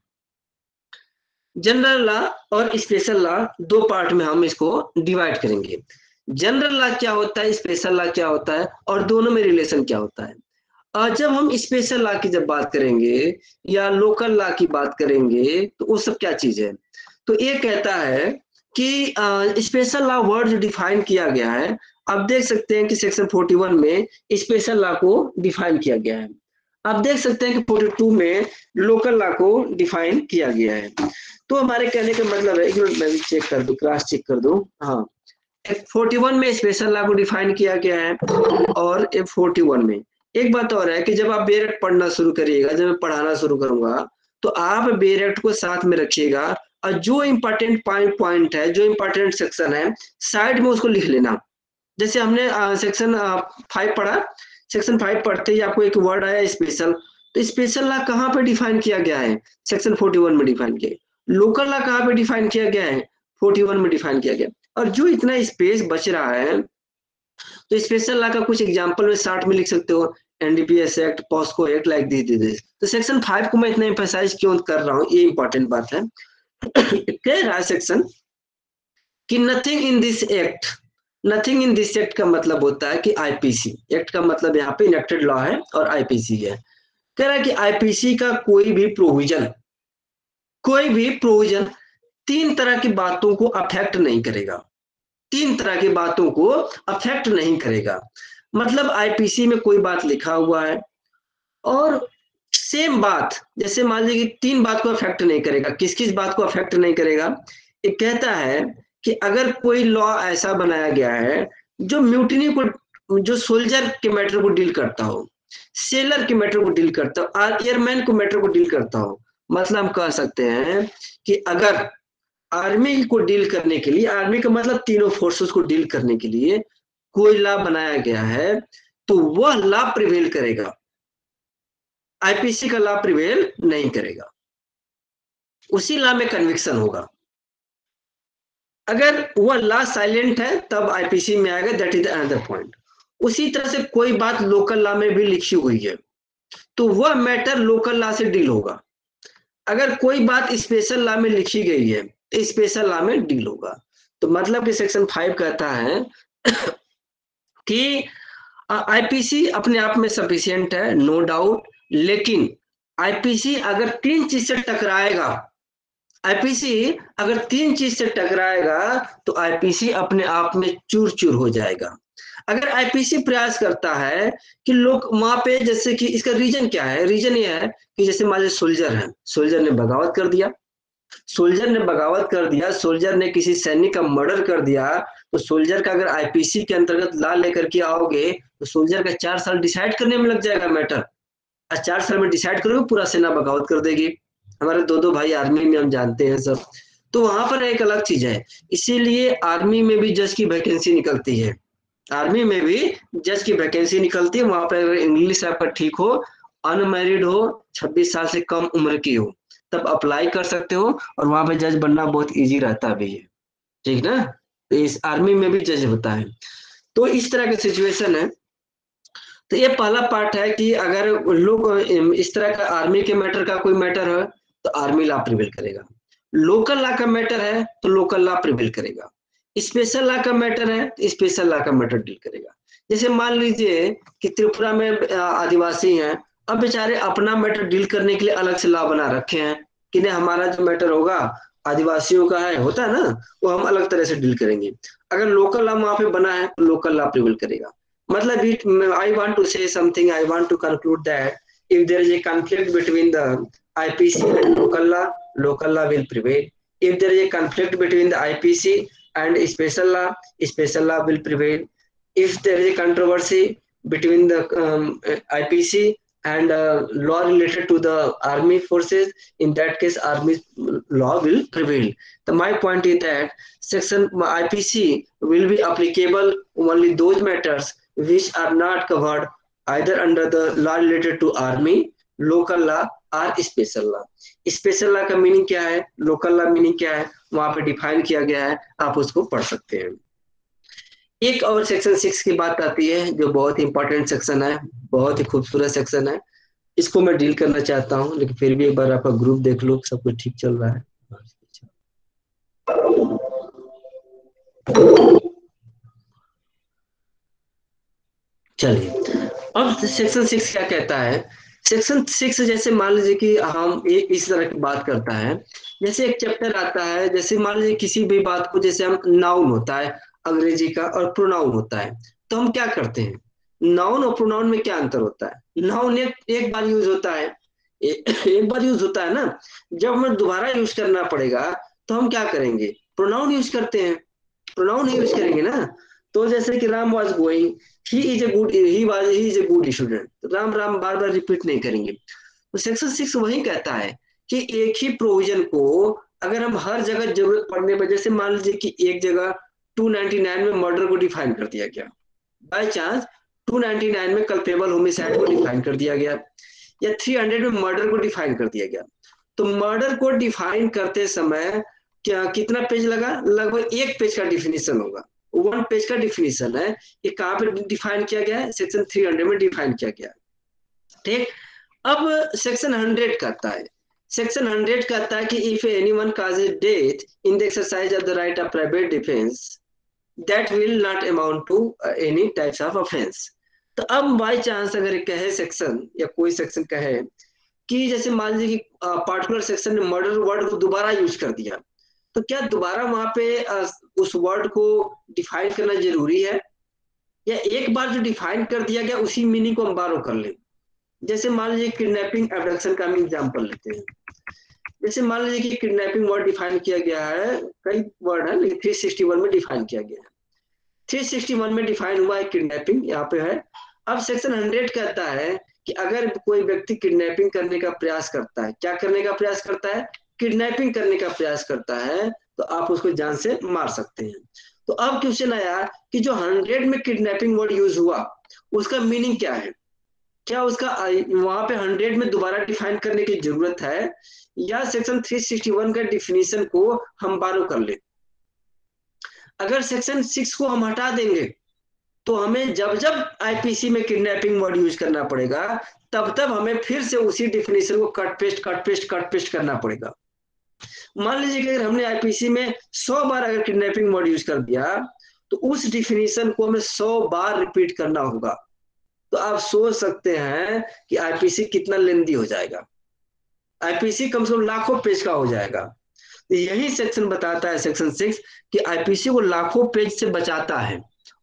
जनरल लॉ और स्पेशल लॉ, दो पार्ट में हम इसको डिवाइड करेंगे। जनरल लॉ क्या होता है, स्पेशल लॉ क्या होता है, और दोनों में रिलेशन क्या होता है। और जब हम स्पेशल लॉ की जब बात करेंगे या लोकल लॉ की बात करेंगे तो वो सब क्या चीज है? तो ये कहता है कि स्पेशल लॉ वर्ड जो डिफाइन किया गया है, आप देख सकते हैं कि सेक्शन फोर्टी वन में स्पेशल लॉ को डिफाइन किया गया है। आप देख सकते हैं कि फोर्टी टू में लोकल लॉ को डिफाइन किया गया है। तो हमारे कहने का मतलब है, एक मिनट मैं भी चेक कर दूं, क्रॉस चेक कर दूं। हाँ, फोर्टी वन में स्पेशल लॉ को डिफाइन किया गया है, और फोर्टी वन में एक बात और है कि जब आप बेरेक्ट पढ़ना शुरू करिएगा, जब मैं पढ़ाना शुरू करूंगा तो आप बेरेक्ट को साथ में रखिएगा, और जो इंपॉर्टेंट पॉइंट पॉइंट है, जो इंपॉर्टेंट सेक्शन है, साइड में उसको लिख लेना। जैसे हमने सेक्शन फाइव पढ़ा, सेक्शन फाइव पढ़ते ही आपको एक वर्ड आया स्पेशल, तो स्पेशल लॉ कहाँ पे डिफाइन किया गया है? सेक्शन फोर्टी वन में डिफाइन किया। लोकल लॉ कहाँ पे डिफाइन किया गया है? फोर्टी वन में डिफाइन किया गया। और जो इतना स्पेस बच रहा है, तो स्पेशल लॉ का कुछ एग्जांपल में शॉर्ट में लिख सकते हो, NDPS act, POCSO act, like this this. तो सेक्शन फाइव को मैं इतना एम्फसाइज क्यों कर रहा हूँ, ये इंपॉर्टेंट बात है। कह रहा है सेक्शन कि nothing in this act, nothing in this act का मतलब होता है कि आईपीसी एक्ट का मतलब यहाँ पे इनेक्टेड लॉ है और आईपीसी है। कह रहा है कि आईपीसी का कोई भी प्रोविजन, कोई भी प्रोविजन तीन तरह की बातों को अफेक्ट नहीं करेगा, तीन तरह की बातों को अफेक्ट नहीं करेगा। मतलब आईपीसी में कोई बात लिखा हुआ है और सेम बात, जैसे मान लीजिए कि तीन बात को अफेक्ट नहीं करेगा। किस किस बात को अफेक्ट नहीं करेगा? ये कहता है कि अगर कोई लॉ ऐसा बनाया गया है जो म्यूटिनी को, जो सोल्जर के मैटर को डील करता हो, सेलर के मैटर को डील करता हो, और एयरमैन को मैटर को डील करता हो, मतलब हम कह सकते हैं कि अगर आर्मी को डील करने के लिए, आर्मी का मतलब तीनों फोर्सेस को डील करने के लिए कोई लॉ बनाया गया है, तो वह लॉ प्रिवेल करेगा, आईपीसी का लॉ प्रिवेल नहीं करेगा, उसी लॉ में कन्विक्शन होगा। अगर वह लॉ साइलेंट है तब आईपीसी में आएगा, दैट इज अनदर पॉइंट। उसी तरह से कोई बात लोकल लॉ में भी लिखी हुई है तो वह मैटर लोकल लॉ से डील होगा। अगर कोई बात स्पेशल लॉ में लिखी गई है तो स्पेशल लॉ में डील होगा। तो मतलब कि सेक्शन फाइव कहता है कि आईपीसी अपने आप में सफिशिएंट है, नो डाउट, लेकिन आईपीसी अगर तीन चीज से टकराएगा, आईपीसी अगर तीन चीज से टकराएगा तो आईपीसी अपने आप में चूर चूर हो जाएगा। अगर आईपीसी प्रयास करता है कि लोग वहां पे, जैसे कि इसका रीजन क्या है, रीजन ये है कि जैसे मान लीजिए सोल्जर है, सोल्जर ने बगावत कर दिया, सोल्जर ने बगावत कर दिया, सोल्जर ने किसी सैनिक का मर्डर कर दिया, तो सोल्जर का अगर आईपीसी के अंतर्गत ला लेकर के आओगे तो सोल्जर का चार साल डिसाइड करने में लग जाएगा मैटर। और चार साल में डिसाइड करोगे, पूरा सेना बगावत कर देगी। हमारे दो दो भाई आर्मी में, हम जानते हैं सब। तो वहां पर एक अलग चीज है, इसीलिए आर्मी में भी जज की वैकेंसी निकलती है, आर्मी में भी जज की वैकेंसी निकलती है। वहां पर इंग्लिश आपका ठीक हो, अनमैरिड हो, छब्बीस साल से कम उम्र की हो, तब अप्लाई कर सकते हो, और वहां पे जज बनना बहुत इजी रहता भी है, ठीक ना। तो इस आर्मी में भी जज होता है। तो इस तरह का सिचुएशन है। तो ये पहला पार्ट है कि अगर लोग इस तरह का आर्मी के मैटर का कोई मैटर है तो आर्मी लॉ प्रिवेल करेगा, लोकल लॉ का मैटर है तो लोकल लॉ प्रिवेल करेगा, स्पेशल लॉ का मैटर है तो स्पेशल लॉ का मैटर डील करेगा। जैसे मान लीजिए कि त्रिपुरा में आदिवासी हैं, अब बेचारे अपना मैटर डील करने के लिए अलग से लॉ बना रखे हैं कि नहीं, हमारा जो मैटर होगा आदिवासियों का है, होता है ना, वो हम अलग तरह से डील करेंगे। अगर लोकल लॉ वहां पे बना है तो लोकल लॉ प्रिवेल करेगा। मतलब it, I want to say something, I want to conclude that if there is a conflict between the I P C and local law, local law will prevail. If there is a conflict between the I P C and special law, special law will prevail. If there is a controversy between the um, I P C and uh, law related to the army forces, in that case army law will prevail. So my point is that section I P C will be applicable only those matters which are not covered either under the law related to army, local law और special law. Special law का meaning क्या है, local law meaning क्या है, वहां पे define किया गया है, आप उसको पढ़ सकते हैं। एक और सेक्शन सिक्स की बात आती है जो बहुत ही इंपॉर्टेंट सेक्शन है, बहुत ही खूबसूरत सेक्शन है, इसको मैं डील करना चाहता हूं, लेकिन फिर भी एक बार आपका ग्रुप देख लो सब कुछ ठीक चल रहा है। चलिए, अब सेक्शन सिक्स क्या कहता है। सेक्शन सिक्स जैसे मान लीजिए कि हम एक इस तरह की बात करता है, जैसे एक चैप्टर आता है, जैसे मान लीजिए किसी भी बात को, जैसे हम नाउन होता है अंग्रेजी का और प्रोनाउन होता है, तो हम क्या करते हैं, नाउन और प्रोनाउन में क्या अंतर होता है। नाउन एक, एक बार यूज होता है, ए, एक बार यूज होता है ना, जब हमें दोबारा यूज करना पड़ेगा तो हम क्या करेंगे, प्रोनाउन यूज करते हैं, प्रोनाउन यूज करेंगे ना। तो जैसे कि Ram was going, he is a good, he was he is a good student, तो राम राम बार बार रिपीट नहीं करेंगे। तो सेक्शन सिक्स वही कहता है कि एक ही प्रोविजन को अगर हम हर जगह जरूरत पड़ने पर, जैसे मान लीजिए कि एक जगह टू नाइनटी नाइन में मर्डर को डिफाइन कर दिया गया, by chance two ninety nine में कल्पेबल होमिसाइड को डिफाइन कर दिया गया, या थ्री हंड्रेड में मर्डर को डिफाइन कर दिया गया, तो मर्डर को डिफाइन करते समय क्या कितना पेज लगा, लगभग एक पेज का डिफिनीशन होगा, वन पेज का डिफिनीशन है। ये कहाँ पे डिफाइन किया गया है, सेक्शन थ्री हंड्रेड में डिफाइन किया गया है। ठीक, अब सेक्शन हंड्रेड कहता है, सेक्शन हंड्रेड कहता है कि if anyone causes death in the exercise of the right of private defence that will not amount to any types of offence. तो अब बाई चांस अगर कहे सेक्शन या कोई सेक्शन कहे कि जैसे मान लीजिए कि पार्टिकुलर सेक्शन ने मर्डर वर्ड को दोबारा यूज कर दिया, तो क्या दोबारा वहां पे उस वर्ड को डिफाइन करना जरूरी है, या एक बार जो डिफाइन कर दिया गया उसी मीनिंग को हम बारो कर लें। जैसे मान लीजिए किडनैपिंग एब्डक्शन का हम एग्जाम्पल लेते हैं, जैसे मान लीजिए कि किडनैपिंग वर्ड डिफाइन किया गया है, कई वर्ड है लेकिन थ्री सिक्सटी वन में डिफाइन किया गया है, थ्री सिक्सटी वन में डिफाइन हुआ है किडनैपिंग, यहाँ पे है। अब सेक्शन हंड्रेड कहता है कि अगर कोई व्यक्ति किडनैपिंग करने का प्रयास करता है, क्या करने का प्रयास करता है, किडनैपिंग करने का प्रयास करता है, तो आप उसको जान से मार सकते हैं। तो अब क्वेश्चन आया कि जो हंड्रेड में किडनैपिंग वर्ड यूज हुआ उसका मीनिंग क्या है, क्या उसका वहां पे हंड्रेड में दोबारा डिफाइन करने की जरूरत है, या सेक्शन थ्री सिक्सटी वन का डिफिनीशन को हम बारो कर ले। अगर सेक्शन सिक्स को हम हटा देंगे तो हमें जब जब आईपीसी में किडनैपिंग वर्ड यूज करना पड़ेगा तब तब हमें फिर से उसी डिफिनीशन को cut paste cut paste cut paste करना पड़ेगा। मान लीजिए कि अगर हमने आईपीसी में सौ बार अगर किडनैपिंग वर्ड यूज कर दिया तो उस डिफिनीशन को हमें सौ बार रिपीट करना होगा। तो आप सोच सकते हैं कि आईपीसी कितना लेंदी हो जाएगा, आईपीसी कम से कम लाखों पेज का हो जाएगा। तो यही सेक्शन बताता है सेक्शन सिक्स कि आईपीसी को लाखों पेज से बचाता है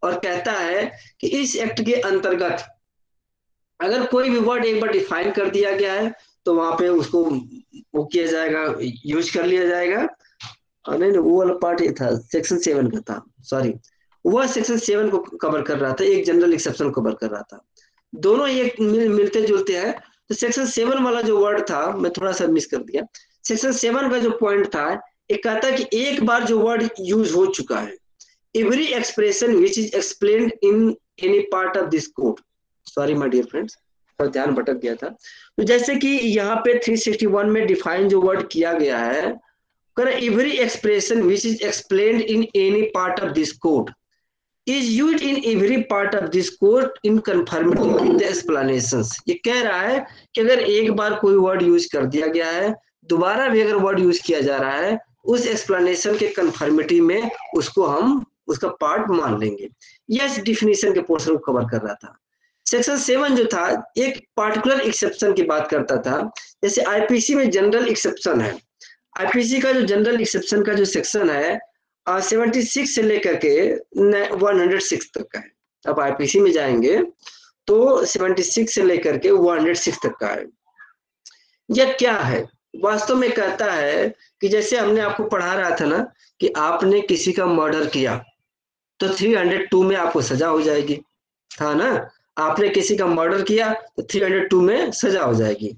और कहता है कि इस एक्ट के अंतर्गत अगर कोई भी वर्ड एक बार डिफाइन कर दिया गया है तो वहां पे उसको वो किया जाएगा, यूज कर लिया जाएगा। नहीं नहीं, वो वाला पार्ट ये था, सेक्शन सेवन का था, सॉरी, वह सेक्शन सेवन को कवर कर रहा था, एक जनरल एक्सेप्शन कवर कर रहा था। दोनों एक मिल, मिलते जुलते हैं। तो सेक्शन सेवन वाला जो वर्ड था, मैं थोड़ा सा मिस कर दिया। सेक्शन सेवन का जो पॉइंट था, एक कहता है कि एक बार जो वर्ड यूज हो चुका है, every expression which is explained in any part of this code, sorry my dear friends, पर ध्यान भटक गया था। तो जैसे कि यहाँ पे तीन सौ इकसठ में डिफाइन जो वर्ड किया गया है, कर every expression which is explained in any part of this code is used in every part of this code in conformity with the explanations। ये कह रहा है कि अगर एक बार कोई वर्ड यूज कर दिया गया है, दोबारा भी अगर वर्ड यूज किया जा रहा है, उस एक्सप्लेनेशन के कंफर्मिटी में उसको हम उसका पार्ट मान लेंगे। यह डिफिनीशन के पोर्शन को कवर कर रहा था। सेक्शन सेवन जो था एक पार्टिकुलर एक्सेप्शन की बात करता था। जैसे आईपीसी में जनरल एक्सेप्शन है, आईपीसी का जो जनरल एक्सेप्शन का जो सेक्शन है सेवेंटी सिक्स से लेकर के वन हंड्रेड सिक्स तक का है। अब आईपीसी में जाएंगे तो सेवेंटी सिक्स से लेकर के वन हंड्रेड सिक्स तक का है। यह क्या है? वास्तव में कहता है कि जैसे हमने आपको पढ़ा रहा था ना कि आपने किसी का मर्डर किया तो तीन सौ दो में आपको सजा हो जाएगी, था ना? आपने किसी का मर्डर किया तो तीन सौ दो में सजा हो जाएगी।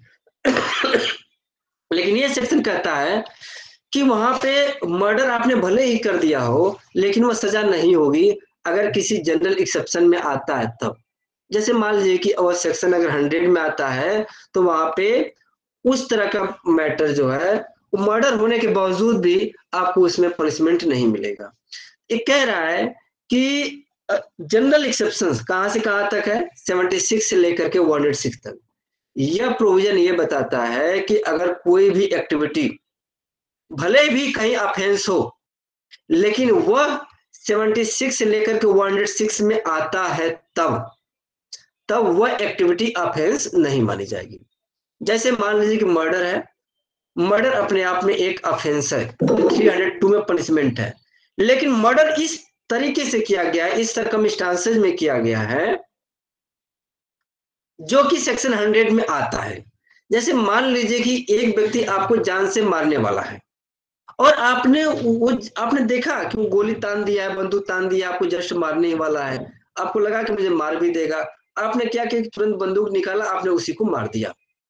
लेकिन ये सेक्शन कहता है कि वहां पे मर्डर आपने भले ही कर दिया हो लेकिन वह सजा नहीं होगी अगर किसी जनरल एक्सेप्शन में आता है तब। जैसे मान लीजिए कि वह सेक्शन अगर हंड्रेड में आता है तो वहां पे उस तरह का मैटर जो है मर्डर होने के बावजूद भी आपको उसमें पनिशमेंट नहीं मिलेगा। ये कह रहा है कि जनरल एक्सेप्शन कहां से कहां तक है, छिहत्तर से लेकर के एक सौ छह तक। यह प्रोविजन ये बताता है कि अगर कोई भी एक्टिविटी भले भी कहीं ऑफेंस हो लेकिन वह छिहत्तर से लेकर के एक सौ छह में आता है तब तब वह एक्टिविटी ऑफेंस नहीं मानी जाएगी। जैसे मान लीजिए कि मर्डर है, मर्डर अपने आप में एक ऑफेंस है, तीन सौ दो में पनिशमेंट है, लेकिन मर्डर इस तरीके से किया गया है, इस सर्कमस्टांसेस में किया गया है जो कि सेक्शन हंड्रेड में आता है। जैसे मान लीजिए कि एक व्यक्ति आपको जान से मारने वाला है और आपने वो आपने देखा कि वो गोली तान दिया है, बंदूक तान दिया, आपको जस्ट मारने ही वाला है, आपको लगा कि मुझे मार भी देगा, आपने क्या किया, तुरंत बंदूक निकाला, आपने उसी को मार दिया।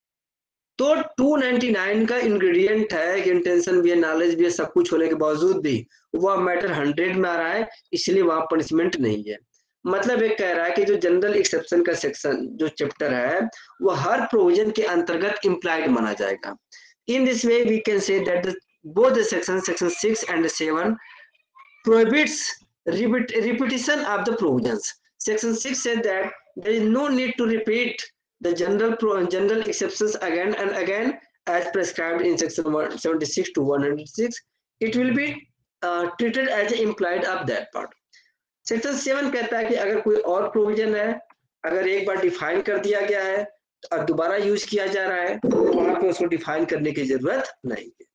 तो दो सौ निन्यानवे का इंग्रेडिएंट है कि इंटेंशन भी है, नॉलेज भी है, सब कुछ होने के बावजूद भी वह मैटर हंड्रेड में आ रहा है, इसलिए वहां पनिशमेंट नहीं है। मतलब एक कह रहा है कि जो जनरल एक्सेप्शन का सेक्शन जो चैप्टर है वो हर प्रोविजन के अंतर्गत इम्प्लाइड माना जाएगा। In this way we can say that both the sections, section six and seven, prohibits repeat, repetition of the provisions. Section six said that there is no need to repeat the general pro, general exceptions again and again as prescribed in section one seventy-six to one hundred six. It will be uh, treated as implied of that part. Section seven कहता है कि अगर कोई और provision है, अगर एक बार define कर दिया गया है और दोबारा यूज किया जा रहा है तो वहां पे उसको डिफाइन करने की जरूरत नहीं है।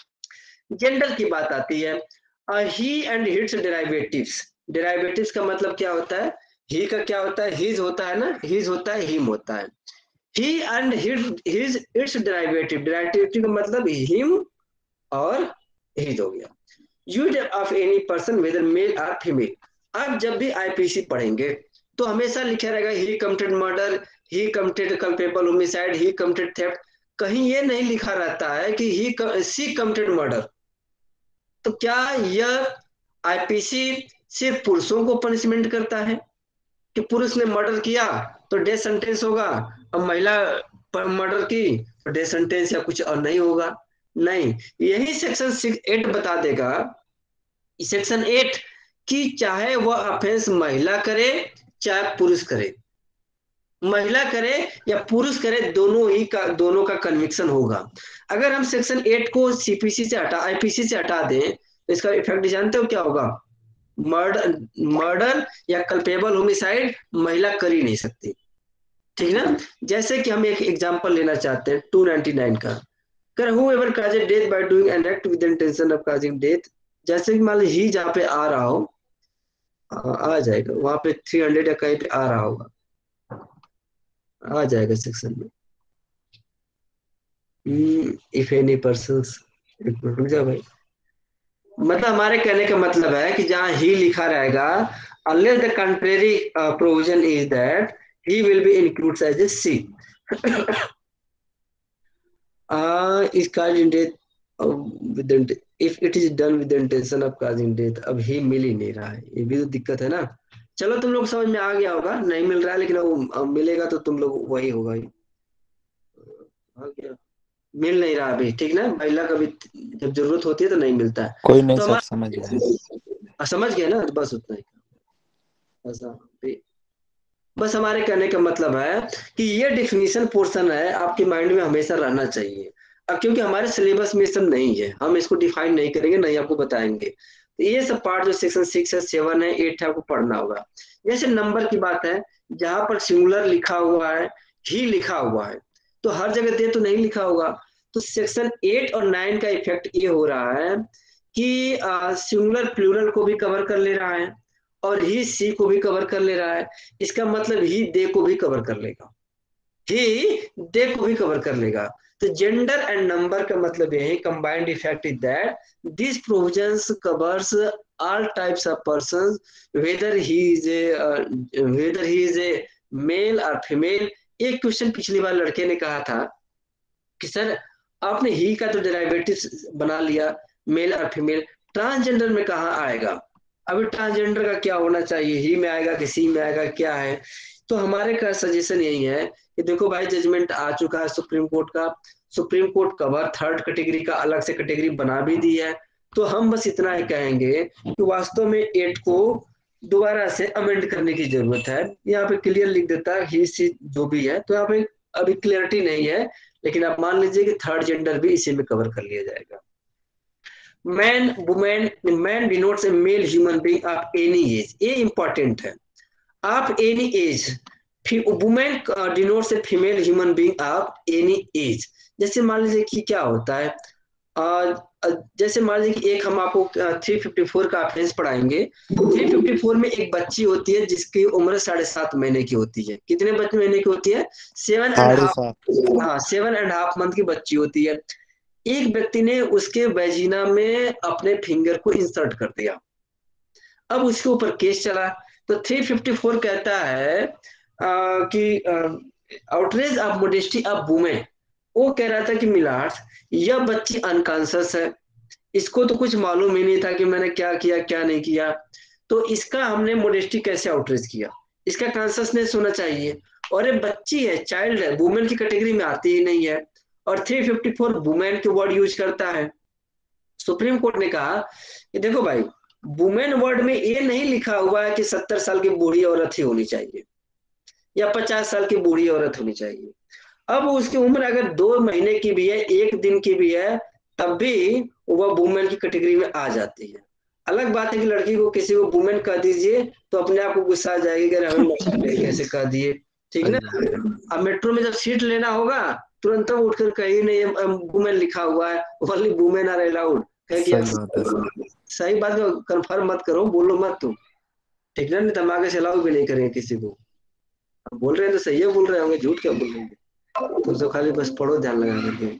जेंडर की बात आती है, he and hits derivatives. Derivatives का मतलब क्या होता है? ही का क्या होता है? हिज होता है ना, हिज होता है, हिम होता है। He and his its derivative, derivative का मतलब हिम और हिज हो गया। Use of any person whether male और फीमेल। अब जब भी आईपीसी पढ़ेंगे तो हमेशा लिखा रहेगा he committed murder, he committed culpable homicide, he committed theft. कहीं ये नहीं लिखा रहता है कि ही सी कमिटेड मर्डर। तो क्या यह आईपीसी सिर्फ पुरुषों को पनिशमेंट करता है कि पुरुष ने मर्डर किया तो डेथ सेंटेंस होगा, अब महिला मर्डर की तो डेथ सेंटेंस या कुछ और नहीं होगा? नहीं, यही सेक्शन एट बता देगा, सेक्शन एट, कि चाहे वह ऑफेंस महिला करे चाहे पुरुष करे, महिला करे या पुरुष करे, दोनों ही का दोनों का कन्विक्शन होगा। अगर हम सेक्शन एट को सीपीसी से हटा आईपीसी से हटा दें तो इसका इफेक्ट जानते हो क्या होगा? मर्डर मर्डर या कल्पेबल होमिसाइड महिला कर ही नहीं सकती, ठीक ना? जैसे कि हम एक एग्जांपल लेना चाहते हैं दो सौ निन्यानवे का, कर whoever causes death by doing an act with the intention of causing death। जैसे कि मान लीजिए ही जहाँ पे आ रहा हो आ जाएगा वहां पे थ्री हंड्रेड या कहीं पे आ रहा होगा, आ जाएगा सेक्शन में। इफ एनी पर्सन, रुक जा भाई, मतलब हमारे कहने का मतलब है कि जहां ही लिखा रहेगा, unless the contrary uh, provision is that he will be included as a C. uh, is caused in death uh, with the, if it is done with the intention of causing death। अब ही मिल ही नहीं रहा है, ये भी तो दिक्कत है ना। चलो तुम लोग समझ में आ गया होगा, नहीं मिल रहा है लेकिन वो अब मिलेगा तो तुम लोग वही होगा ही। आ गया, मिल नहीं रहा अभी, ठीक ना, महिला कभी जब जरूरत होती है तो नहीं मिलता है। कोई नहीं तो सर, हमारा समझ गए। समझ गए ना, बस उतना ही। ऐसा बस हमारे कहने का मतलब है कि ये डिफिनीशन पोर्शन है आपके माइंड में हमेशा रहना चाहिए। अब क्योंकि हमारे सिलेबस में सब नहीं है, हम इसको डिफाइन नहीं करेंगे, नहीं आपको बताएंगे, तो ये सब पार्ट जो सेक्शन सिक्स है, सेवन है, एट है, आपको पढ़ना होगा। जैसे नंबर की बात है, जहां पर सिंगुलर लिखा हुआ है, ही लिखा हुआ है, तो हर जगह दे तो नहीं लिखा होगा। तो सेक्शन एट और नाइन का इफेक्ट ये हो रहा है कि सिंगुलर प्लूरल को भी कवर कर ले रहा है और ही सी को भी कवर कर ले रहा है। इसका मतलब ही दे को भी कवर कर लेगा, ही दे को भी कवर कर लेगा। तो जेंडर एंड नंबर का मतलब यही combined effect is that this provisions covers all types of persons whether he is a whether he is a male और फीमेल। एक क्वेश्चन पिछली बार लड़के ने कहा था कि सर आपने ही का तो डेरिवेटिव बना लिया, मेल और फीमेल, ट्रांसजेंडर में कहाँ आएगा? अभी ट्रांसजेंडर का क्या होना चाहिए, ही में आएगा कि सी में आएगा, क्या है? तो हमारे का सजेशन यही है कि देखो भाई, जजमेंट आ चुका है सुप्रीम कोर्ट का, supreme court cover third category का अलग से कैटेगरी बना भी दी है। तो हम बस इतना ही कहेंगे कि वास्तव में एट को दोबारा से अमेंड करने की जरूरत है। यहाँ पे क्लियर लिख देता है ही सी जो भी है, तो यहाँ पे अभी क्लियरिटी नहीं है, लेकिन आप मान लीजिए कि थर्ड जेंडर भी इसी में कवर कर लिया जाएगा। Man women, man denotes a male human being of any age, ये इंपॉर्टेंट है, of any age. Women denotes a female human being of any age. जैसे मान लीजिए कि क्या होता है, आ, जैसे मान लीजिए कि एक हम आपको थ्री फिफ्टी फोर का ऑफेंस पढ़ाएंगे। थ्री फिफ्टी फोर में एक बच्ची होती है जिसकी उम्र साढ़े सात महीने की होती है। कितने बच्चे महीने की होती है? सेवन एंड हाफ, हाँ सेवन एंड हाफ मंथ की बच्ची होती है। एक व्यक्ति ने उसके वेजिना में अपने फिंगर को इंसर्ट कर दिया, अब उसके ऊपर केस चला। तो थ्री फिफ्टी फोर कहता है आ, कि outrage of modesty of women. वो कह रहा था कि मिलार्स, यह बच्ची अनकॉन्शियस है, इसको तो कुछ मालूम ही नहीं था कि मैंने क्या किया क्या नहीं किया, तो इसका हमने मोडेस्टी कैसे आउटरेज किया, इसका कॉन्शियसनेस होना चाहिए। और ये बच्ची है, चाइल्ड है, वुमेन की कैटेगरी में आती ही नहीं है, और थ्री फिफ्टी फोर वुमेन के वर्ड यूज करता है। सुप्रीम कोर्ट ने कहा कि देखो भाई, वुमेन वर्ड में ये नहीं लिखा हुआ है कि सत्तर साल की बूढ़ी औरत ही होनी चाहिए या पचास साल की बूढ़ी औरत होनी चाहिए। अब उसकी उम्र अगर दो महीने की भी है, एक दिन की भी है, तब भी वह वुमेन की कैटेगरी में आ जाती है। अलग बात है कि लड़की को किसी को वुमेन कह दीजिए तो अपने आप को गुस्सा आ जाएगी कि हमें कैसे कह दिए, ठीक ना। अब मेट्रो में जब सीट लेना होगा, तुरंत उठकर कहीं नहीं वुमेन लिखा हुआ है, ओनली वुमेन आर अलाउड, सही बात है, सही बात है, कंफर्म मत करो, बोलो मत तुम, ठीक ना, नहीं तो हम आगे से अलाउ भी नहीं करेंगे किसी को। बोल रहे हैं तो सही है बोल रहे होंगे, झूठ क्या बोल रहे हैं, तो, तो खाली बस पढ़ो ध्यान लगा करके।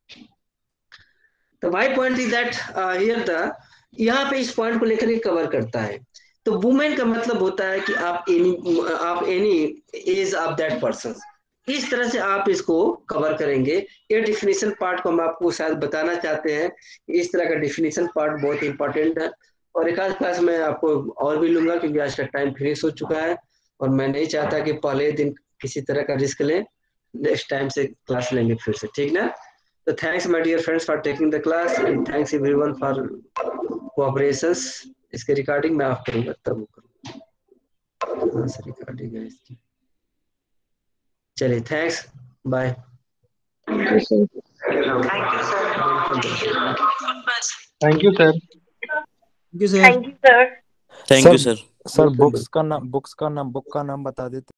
तो my point is that here the, यहाँ पे इस पॉइंट को लेकर के कवर करता है। तो वुमेन का मतलब होता है कि आप एनी आप any age of that person, इस तरह से आप इसको कवर करेंगे। ये डिफिनीशन पार्ट को हम आपको शायद बताना चाहते हैं, इस तरह का डिफिनीशन पार्ट बहुत इंपॉर्टेंट है। और एक आध क्लास में आपको और भी लूंगा क्योंकि आज का टाइम फिनिश हो चुका है और मैं नहीं चाहता कि पहले दिन किसी तरह का रिस्क लें, नेक्स्ट टाइम से क्लास लेंगे फिर से, ठीक ना। तो thanks my dear friends for taking the class and thanks everyone for cooperations. इसके रिकॉर्डिंग मैं ऑफ करूंगा तब करूंगा, हाँ सर रिकॉर्डिंग है इसकी। चलिए thanks, bye. Thank you sir. Thank you sir. Thank you sir. Thank you sir. Sir books का नाम बुक्स का नाम बुक का नाम बता देते।